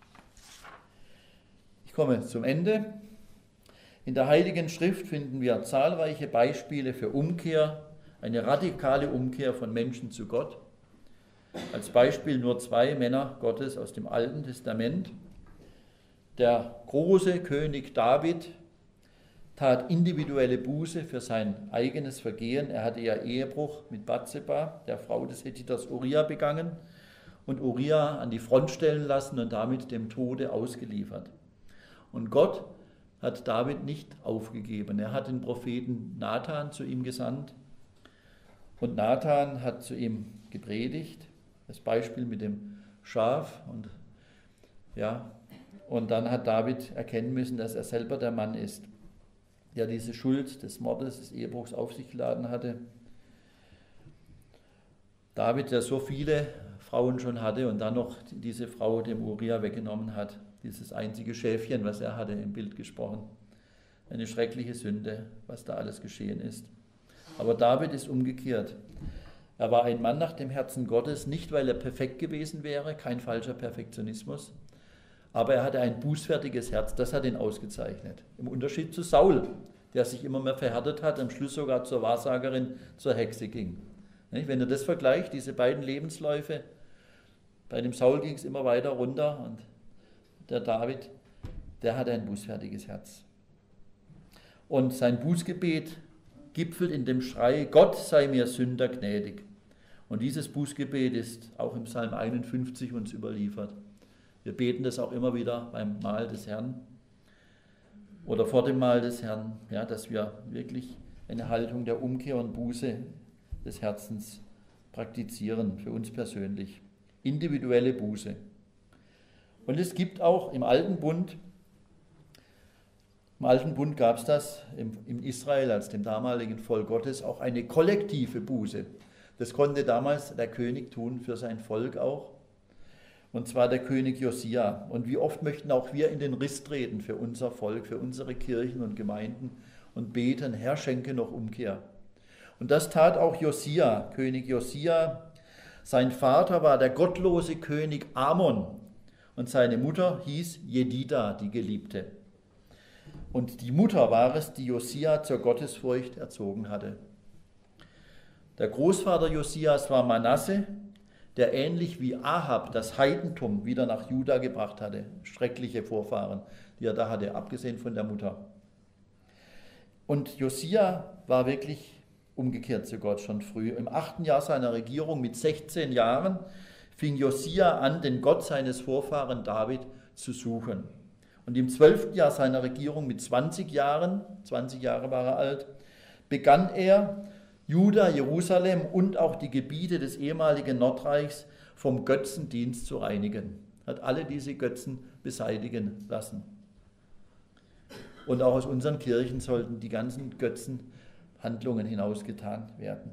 S1: Ich komme zum Ende. In der Heiligen Schrift finden wir zahlreiche Beispiele für Umkehr, eine radikale Umkehr von Menschen zu Gott. Als Beispiel nur 2 Männer Gottes aus dem Alten Testament. Der große König David tat individuelle Buße für sein eigenes Vergehen. Er hatte ja Ehebruch mit Bathseba, der Frau des Hethiters Uria, begangen und Uria an die Front stellen lassen und damit dem Tode ausgeliefert. Und Gott hat David nicht aufgegeben. Er hat den Propheten Nathan zu ihm gesandt und Nathan hat zu ihm gepredigt. Das Beispiel mit dem Schaf und dann hat David erkennen müssen, dass er selber der Mann ist, der diese Schuld des Mordes, des Ehebruchs auf sich geladen hatte. David, der so viele Frauen schon hatte und dann noch diese Frau dem Uria weggenommen hat, dieses einzige Schäfchen, was er hatte, im Bild gesprochen. Eine schreckliche Sünde, was da alles geschehen ist. Aber David ist umgekehrt. Er war ein Mann nach dem Herzen Gottes, nicht weil er perfekt gewesen wäre, kein falscher Perfektionismus, aber er hatte ein bußfertiges Herz, das hat ihn ausgezeichnet. Im Unterschied zu Saul, der sich immer mehr verhärtet hat, am Schluss sogar zur Wahrsagerin, zur Hexe ging. Wenn ihr das vergleicht, diese beiden Lebensläufe, bei dem Saul ging es immer weiter runter und der David, der hatte ein bußfertiges Herz. Und sein Bußgebet gipfelt in dem Schrei, Gott sei mir Sünder gnädig. Und dieses Bußgebet ist auch im Psalm 51 uns überliefert. Wir beten das auch immer wieder beim Mahl des Herrn oder vor dem Mahl des Herrn, ja, dass wir wirklich eine Haltung der Umkehr und Buße des Herzens praktizieren, für uns persönlich. Individuelle Buße. Und es gibt auch im Alten Bund Im Alten Bund gab es das in Israel als dem damaligen Volk Gottes auch eine kollektive Buße. Das konnte damals der König tun für sein Volk auch. Und zwar der König Josia. Und wie oft möchten auch wir in den Riss treten für unser Volk, für unsere Kirchen und Gemeinden und beten, Herr, schenke noch Umkehr. Und das tat auch Josia, König Josia. Sein Vater war der gottlose König Amon und seine Mutter hieß Jedida, die Geliebte. Und die Mutter war es, die Josia zur Gottesfurcht erzogen hatte. Der Großvater Josias war Manasse, der ähnlich wie Ahab das Heidentum wieder nach Juda gebracht hatte. Schreckliche Vorfahren, die er da hatte, abgesehen von der Mutter. Und Josia war wirklich umgekehrt zu Gott schon früh. Im 8. Jahr seiner Regierung mit 16 Jahren fing Josia an, den Gott seines Vorfahren David zu suchen. Und im 12. Jahr seiner Regierung mit 20 Jahren, 20 Jahre war er alt, begann er, Juda, Jerusalem und auch die Gebiete des ehemaligen Nordreichs vom Götzendienst zu reinigen. Hat alle diese Götzen beseitigen lassen. Und auch aus unseren Kirchen sollten die ganzen Götzenhandlungen hinausgetan werden.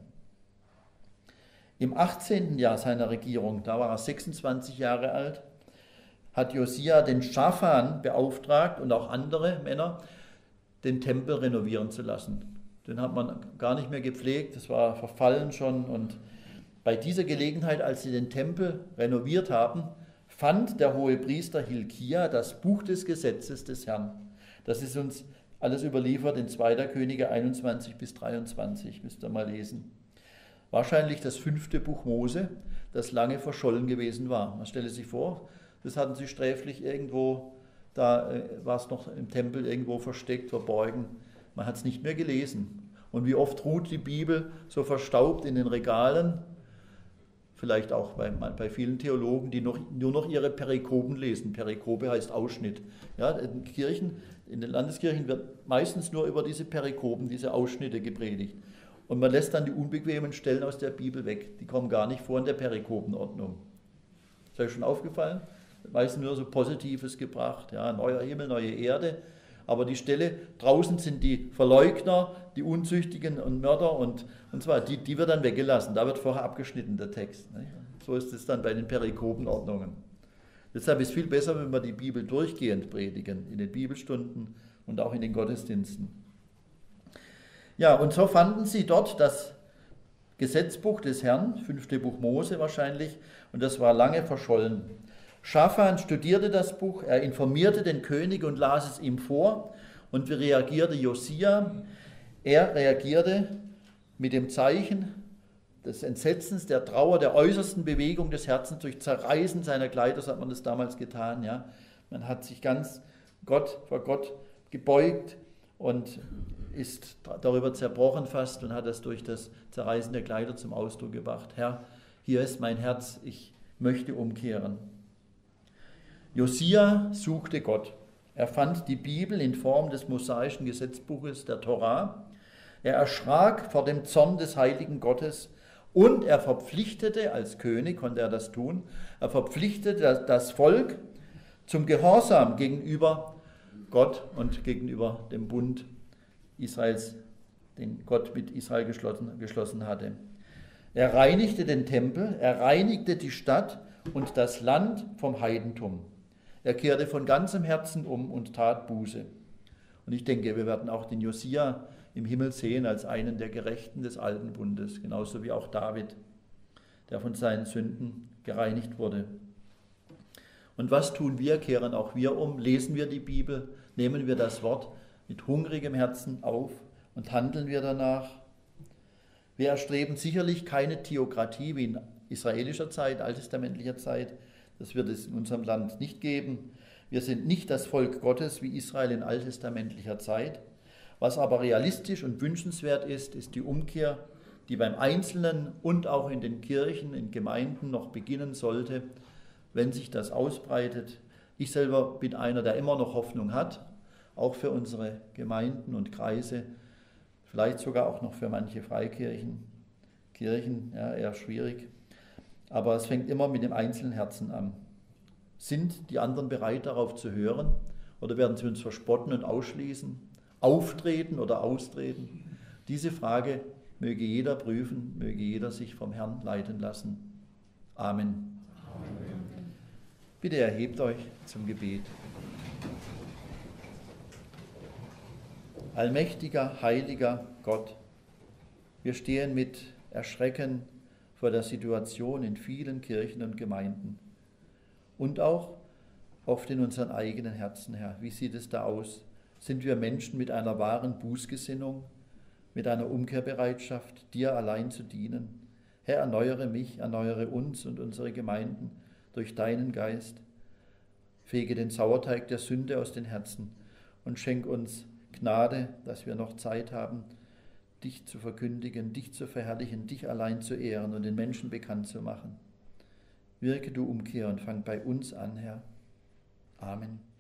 S1: Im 18. Jahr seiner Regierung, da war er 26 Jahre alt, hat Josia den Schafan beauftragt und auch andere Männer, den Tempel renovieren zu lassen. Den hat man gar nicht mehr gepflegt, das war verfallen schon. Und bei dieser Gelegenheit, als sie den Tempel renoviert haben, fand der Hohepriester Hilkia das Buch des Gesetzes des Herrn. Das ist uns alles überliefert in 2. Könige 21 bis 23, müsst ihr mal lesen. Wahrscheinlich das 5. Buch Mose, das lange verschollen gewesen war. Man stelle sich vor, das hatten sie sträflich irgendwo, da war es noch im Tempel irgendwo versteckt, verborgen. Man hat es nicht mehr gelesen. Und wie oft ruht die Bibel so verstaubt in den Regalen, vielleicht auch bei vielen Theologen, die nur noch ihre Perikopen lesen. Perikope heißt Ausschnitt. Ja, in den Landeskirchen wird meistens nur über diese Perikopen, diese Ausschnitte gepredigt. Und man lässt dann die unbequemen Stellen aus der Bibel weg. Die kommen gar nicht vor in der Perikopenordnung. Ist euch schon aufgefallen? Meistens nur so Positives gebracht. Ja, neuer Himmel, neue Erde. Aber die Stelle, draußen sind die Verleugner, die Unzüchtigen und Mörder und zwar, die wird dann weggelassen. Da wird vorher abgeschnitten, der Text. Nicht? So ist es dann bei den Perikopenordnungen. Deshalb ist es viel besser, wenn wir die Bibel durchgehend predigen, in den Bibelstunden und auch in den Gottesdiensten. Ja, und so fanden sie dort das Gesetzbuch des Herrn, 5. Buch Mose wahrscheinlich, und das war lange verschollen. Schafan studierte das Buch, er informierte den König und las es ihm vor. Und wie reagierte Josia? Er reagierte mit dem Zeichen des Entsetzens, der Trauer, der äußersten Bewegung des Herzens durch Zerreißen seiner Kleider, so hat man das damals getan. Ja. Man hat sich ganz vor Gott gebeugt und ist darüber zerbrochen fast und hat das durch das Zerreißen der Kleider zum Ausdruck gebracht. Herr, hier ist mein Herz, ich möchte umkehren. Josia suchte Gott. Er fand die Bibel in Form des mosaischen Gesetzbuches der Torah. Er erschrak vor dem Zorn des heiligen Gottes und er verpflichtete, als König konnte er das tun, er verpflichtete das Volk zum Gehorsam gegenüber Gott und gegenüber dem Bund Israels, den Gott mit Israel geschlossen hatte. Er reinigte den Tempel, er reinigte die Stadt und das Land vom Heidentum. Er kehrte von ganzem Herzen um und tat Buße. Und ich denke, wir werden auch den Josia im Himmel sehen als einen der Gerechten des Alten Bundes, genauso wie auch David, der von seinen Sünden gereinigt wurde. Und was tun wir? Kehren auch wir um? Lesen wir die Bibel? Nehmen wir das Wort mit hungrigem Herzen auf und handeln wir danach? Wir erstreben sicherlich keine Theokratie wie in israelischer Zeit, alttestamentlicher Zeit. Das wird es in unserem Land nicht geben. Wir sind nicht das Volk Gottes wie Israel in alttestamentlicher Zeit. Was aber realistisch und wünschenswert ist, ist die Umkehr, die beim Einzelnen und auch in den Kirchen, in Gemeinden noch beginnen sollte, wenn sich das ausbreitet. Ich selber bin einer, der immer noch Hoffnung hat, auch für unsere Gemeinden und Kreise, vielleicht sogar auch noch für manche Freikirchen, ja, eher schwierig. Aber es fängt immer mit dem einzelnen Herzen an. Sind die anderen bereit, darauf zu hören Oder werden sie uns verspotten und ausschließen? Auftreten oder austreten? Diese Frage möge jeder prüfen, möge jeder sich vom Herrn leiten lassen. Amen. Bitte erhebt euch zum Gebet. Allmächtiger, heiliger Gott, wir stehen mit Erschrecken vor der Situation in vielen Kirchen und Gemeinden und auch oft in unseren eigenen Herzen, Herr. Wie sieht es da aus? Sind wir Menschen mit einer wahren Bußgesinnung, mit einer Umkehrbereitschaft, dir allein zu dienen? Herr, erneuere mich, erneuere uns und unsere Gemeinden durch deinen Geist. Fege den Sauerteig der Sünde aus den Herzen und schenk uns Gnade, dass wir noch Zeit haben, dich zu verkündigen, dich zu verherrlichen, dich allein zu ehren und den Menschen bekannt zu machen. Wirke du Umkehr und fang bei uns an, Herr. Amen.